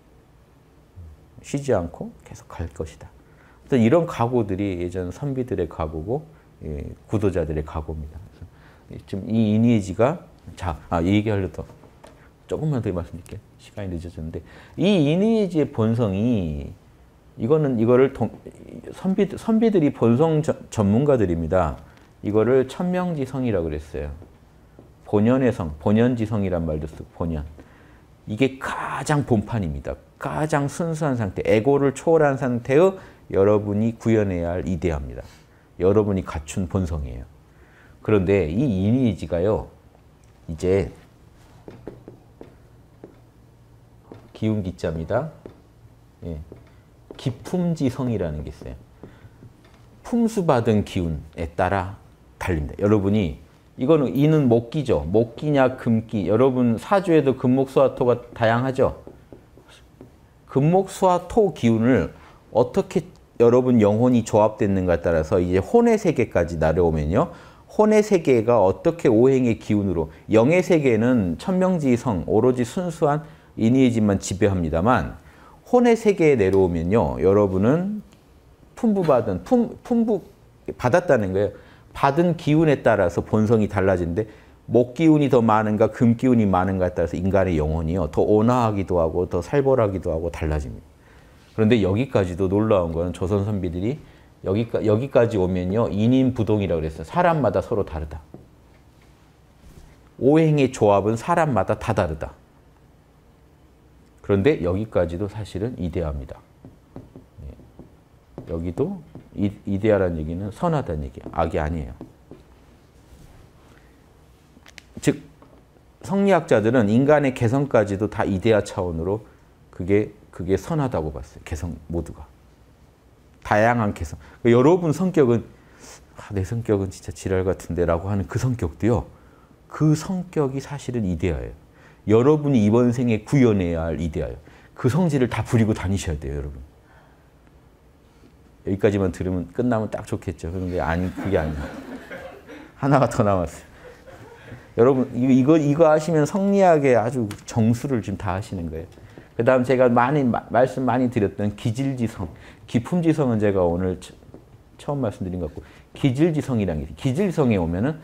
쉬지 않고 계속 갈 것이다. 이런 각오들이 예전 선비들의 각오고 구도자들의 각오입니다. 좀 이 이니에지가 이 얘기하려다 조금만 더 말씀드릴게요. 시간이 늦어졌는데 이 이니에지의 본성이 이거를 선비들이 본성 전문가들입니다. 이거를 천명지성이라고 그랬어요. 본연의 성, 본연지성이란 말도 쓰고 본연. 이게 가장 본판입니다. 가장 순수한 상태, 에고를 초월한 상태의 여러분이 구현해야 할 이데아입니다. 여러분이 갖춘 본성이에요. 그런데 이 이니지가요, 이제 기운 기자입니다. 예. 기품지성이라는 게 있어요. 품수받은 기운에 따라 달립니다. 여러분이 이거는 이는 목기죠. 목기냐 금기. 여러분 사주에도 금목수화토가 다양하죠. 금목수화토 기운을 어떻게 여러분 영혼이 조합됐는가에 따라서 이제 혼의 세계까지 내려오면요. 혼의 세계가 어떻게 오행의 기운으로, 영의 세계는 천명지성, 오로지 순수한 이니에지만 지배합니다만 혼의 세계에 내려오면요. 여러분은 품부 받았다는 거예요. 받은 기운에 따라서 본성이 달라지는데 목기운이 더 많은가 금기운이 많은가에 따라서 인간의 영혼이요. 더 온화하기도 하고 더 살벌하기도 하고 달라집니다. 그런데 여기까지도 놀라운 건 조선 선비들이 여기까지 오면요. 인인부동이라고 그랬어요. 사람마다 서로 다르다. 오행의 조합은 사람마다 다 다르다. 그런데 여기까지도 사실은 이데아입니다. 여기도 이데아라는 얘기는 선하다는 얘기예요. 악이 아니에요. 즉 성리학자들은 인간의 개성까지도 다 이데아 차원으로 그게 선하다고 봤어요. 개성 모두가. 다양한 개성. 여러분 성격은 내 성격은 진짜 지랄 같은데 라고 하는 그 성격도요. 그 성격이 사실은 이데아예요. 여러분이 이번 생에 구현해야 할 이데아예요. 그 성질을 다 부리고 다니셔야 돼요. 여러분. 여기까지만 들으면 끝나면 딱 좋겠죠. 그런데 아니 그게 아니에요. 하나가 더 남았어요. 여러분 이거 하시면 성리학의 아주 정수를 지금 다 하시는 거예요. 그 다음 제가 말씀 많이 드렸던 기질지성, 기품지성은 제가 오늘 처음 말씀드린 것 같고 기질지성이라는 게 기질지성에 오면은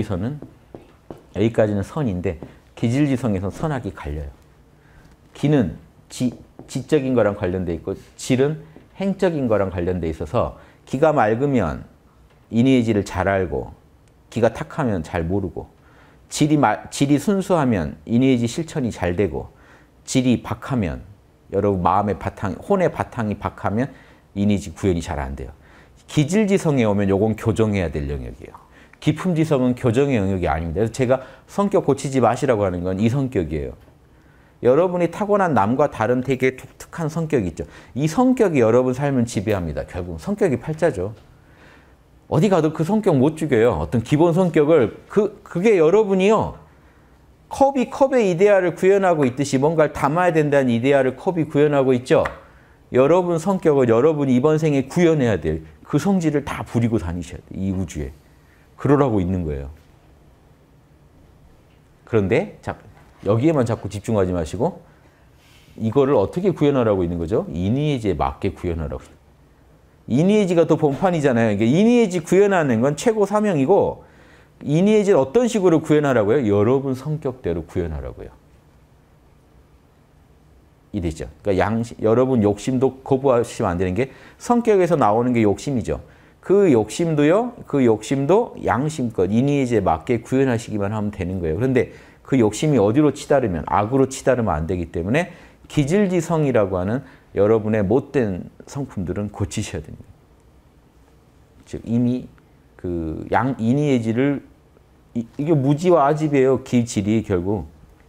여기까지는 선인데 기질지성에서 선악이 갈려요. 기는 지적인 거랑 관련돼 있고 질은 행적인 거랑 관련돼 있어서 기가 맑으면 이니에지를 잘 알고 기가 탁하면 잘 모르고 질이 순수하면 이니에지 실천이 잘 되고 질이 박하면 여러분 마음의 바탕, 혼의 바탕이 박하면 이니에지 구현이 잘 안 돼요. 기질지성에 오면 요건 교정해야 될 영역이에요. 기품지성은 교정의 영역이 아닙니다. 그래서 제가 성격 고치지 마시라고 하는 건 이 성격이에요. 여러분이 타고난 남과 다른 되게 독특한 성격이 있죠. 이 성격이 여러분 삶을 지배합니다. 결국 성격이 팔자죠. 어디 가도 그 성격 못 죽여요. 어떤 기본 성격을 그게 여러분이요. 컵의 이데아를 구현하고 있듯이 뭔가를 담아야 된다는 이데아를 컵이 구현하고 있죠. 여러분 성격을 여러분이 이번 생에 구현해야 돼요. 그 성질을 다 부리고 다니셔야 돼요. 이 우주에. 그러라고 있는 거예요. 그런데 여기에만 자꾸 집중하지 마시고 이거를 어떻게 구현하라고 있는 거죠? 이니에지에 맞게 구현하라고. 이니에지가 더 본판이잖아요. 이니에지 구현하는 건 최고 사명이고 이니에지를 어떤 식으로 구현하라고요? 여러분 성격대로 구현하라고요. 이되죠. 그러니까 여러분 욕심도 거부하시면 안 되는 게 성격에서 나오는 게 욕심이죠. 그 욕심도 양심껏 이니에지에 맞게 구현하시기만 하면 되는 거예요. 그런데 그 욕심이 어디로 치달으면 악으로 치달으면 안 되기 때문에 기질지성이라고 하는 여러분의 못된 성품들은 고치셔야 됩니다. 즉 이미 그 이니에지를 이게 무지와 아집이에요. 기질이 결국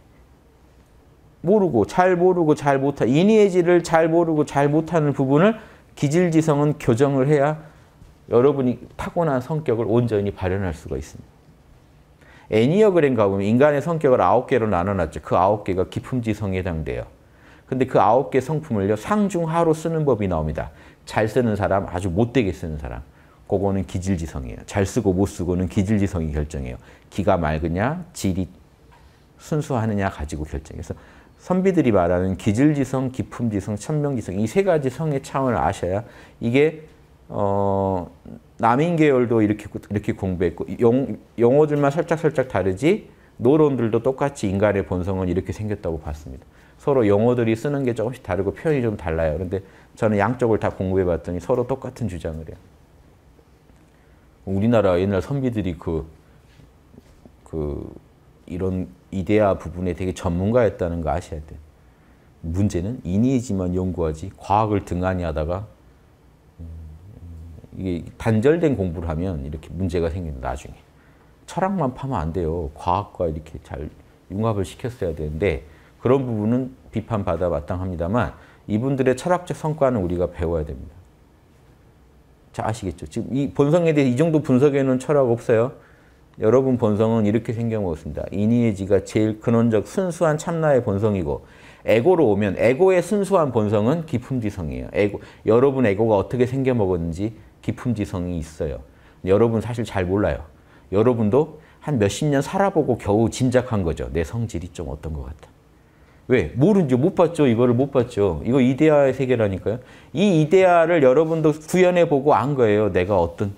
잘 모르고 잘 못하 이니에지를 잘 모르고 잘 못하는 부분을 기질지성은 교정을 해야 여러분이 타고난 성격을 온전히 발현할 수가 있습니다. 애니어그램 가보면 인간의 성격을 9개로 나눠놨죠. 그 9개가 기품지성에 해당돼요. 근데 그 9개 성품을요, 상중하로 쓰는 법이 나옵니다. 잘 쓰는 사람, 아주 못되게 쓰는 사람. 그거는 기질지성이에요. 잘 쓰고 못 쓰고는 기질지성이 결정해요. 기가 맑으냐, 질이 순수하느냐 가지고 결정해서 선비들이 말하는 기질지성, 기품지성, 천명지성 이 세 가지 성의 차원을 아셔야 이게 남인계열도 이렇게 공부했고 용어들만 살짝 다르지 노론들도 똑같이 인간의 본성은 이렇게 생겼다고 봤습니다. 서로 용어들이 쓰는 게 조금씩 다르고 표현이 좀 달라요. 그런데 저는 양쪽을 다 공부해 봤더니 서로 똑같은 주장을 해요. 우리나라 옛날 선비들이 이런 이데아 부분에 되게 전문가였다는 거 아셔야 돼요. 문제는 인이지만 연구하지 과학을 등한히 하다가 이게 단절된 공부를 하면 이렇게 문제가 생긴다, 나중에. 철학만 파면 안 돼요. 과학과 이렇게 잘 융합을 시켰어야 되는데 그런 부분은 비판받아 마땅합니다만 이분들의 철학적 성과는 우리가 배워야 됩니다. 자, 아시겠죠? 지금 이 본성에 대해 이 정도 분석해 놓은 철학 없어요? 여러분 본성은 이렇게 생겨먹었습니다. 인이에지가 제일 근원적 순수한 참나의 본성이고 에고로 오면 에고의 순수한 본성은 기품지성이에요. 여러분 에고가 어떻게 생겨먹었는지 기품지성이 있어요. 여러분 사실 잘 몰라요. 여러분도 한 몇십 년 살아보고 겨우 짐작한 거죠. 내 성질이 좀 어떤 것 같다. 왜? 모르죠. 못 봤죠. 이거를 못 봤죠. 이거 이데아의 세계라니까요. 이 이데아를 여러분도 구현해보고 안 거예요. 내가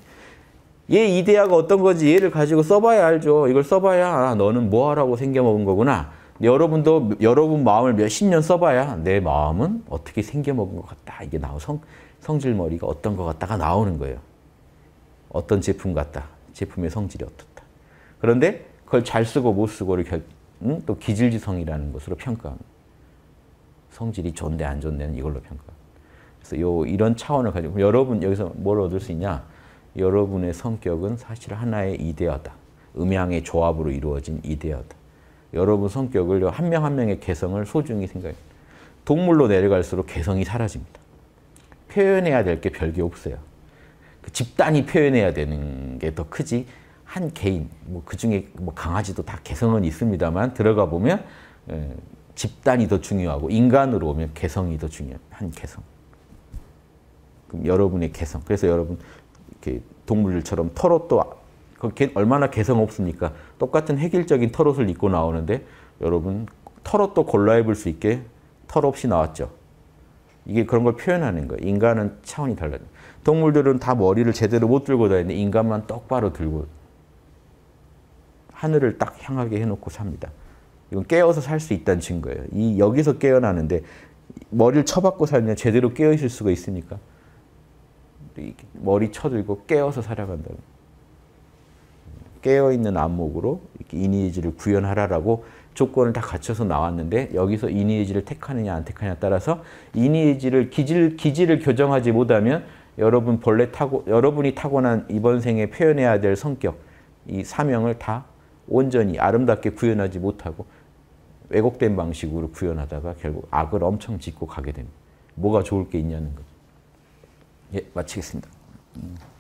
얘 이데아가 어떤 건지 얘를 가지고 써봐야 알죠. 이걸 써봐야 너는 뭐 하라고 생겨먹은 거구나. 여러분도 여러분 마음을 몇십 년 써봐야 내 마음은 어떻게 생겨먹은 것 같다. 이게 성질머리가 어떤 것 같다가 나오는 거예요. 어떤 제품 같다. 제품의 성질이 어떻다. 그런데 그걸 잘 쓰고 못 쓰고를 또 기질지성이라는 것으로 평가합니다. 성질이 좋은데 안 좋은데는 이걸로 평가합니다. 그래서 이런 차원을 가지고 여러분 여기서 뭘 얻을 수 있냐? 여러분의 성격은 사실 하나의 이데아다. 음양의 조합으로 이루어진 이데아다. 여러분 성격을 한 명 한 명의 개성을 소중히 생각해요. 동물로 내려갈수록 개성이 사라집니다. 표현해야 될 게 별게 없어요. 집단이 표현해야 되는 게 더 크지 한 개인, 그중에 강아지도 다 개성은 있습니다만 들어가 보면 집단이 더 중요하고 인간으로 오면 개성이 더 중요해요. 한 개성. 그럼 여러분의 개성. 그래서 여러분 이렇게 동물들처럼 털옷도 얼마나 개성 없습니까? 똑같은 획일적인 털옷을 입고 나오는데 여러분 털옷도 골라 입을 수 있게 털 없이 나왔죠. 이게 그런 걸 표현하는 거예요. 인간은 차원이 달라요. 동물들은 다 머리를 제대로 못 들고 다니는데 인간만 똑바로 들고 하늘을 딱 향하게 해놓고 삽니다. 이건 깨어서 살 수 있다는 증거예요. 여기서 깨어나는데 머리를 쳐박고 살면 제대로 깨어있을 수가 있습니까? 머리 쳐들고 깨어서 살아간다. 깨어있는 안목으로 인이에지를 구현하라라고 조건을 다 갖춰서 나왔는데 여기서 인이에지를 택하느냐 안 택하느냐에 따라서 인이에지를 기질을 교정하지 못하면 여러분이 타고난 이번 생에 표현해야 될 성격, 이 사명을 다 온전히 아름답게 구현하지 못하고 왜곡된 방식으로 구현하다가 결국 악을 엄청 짓고 가게 됩니다. 뭐가 좋을 게 있냐는 거죠. 예, 마치겠습니다.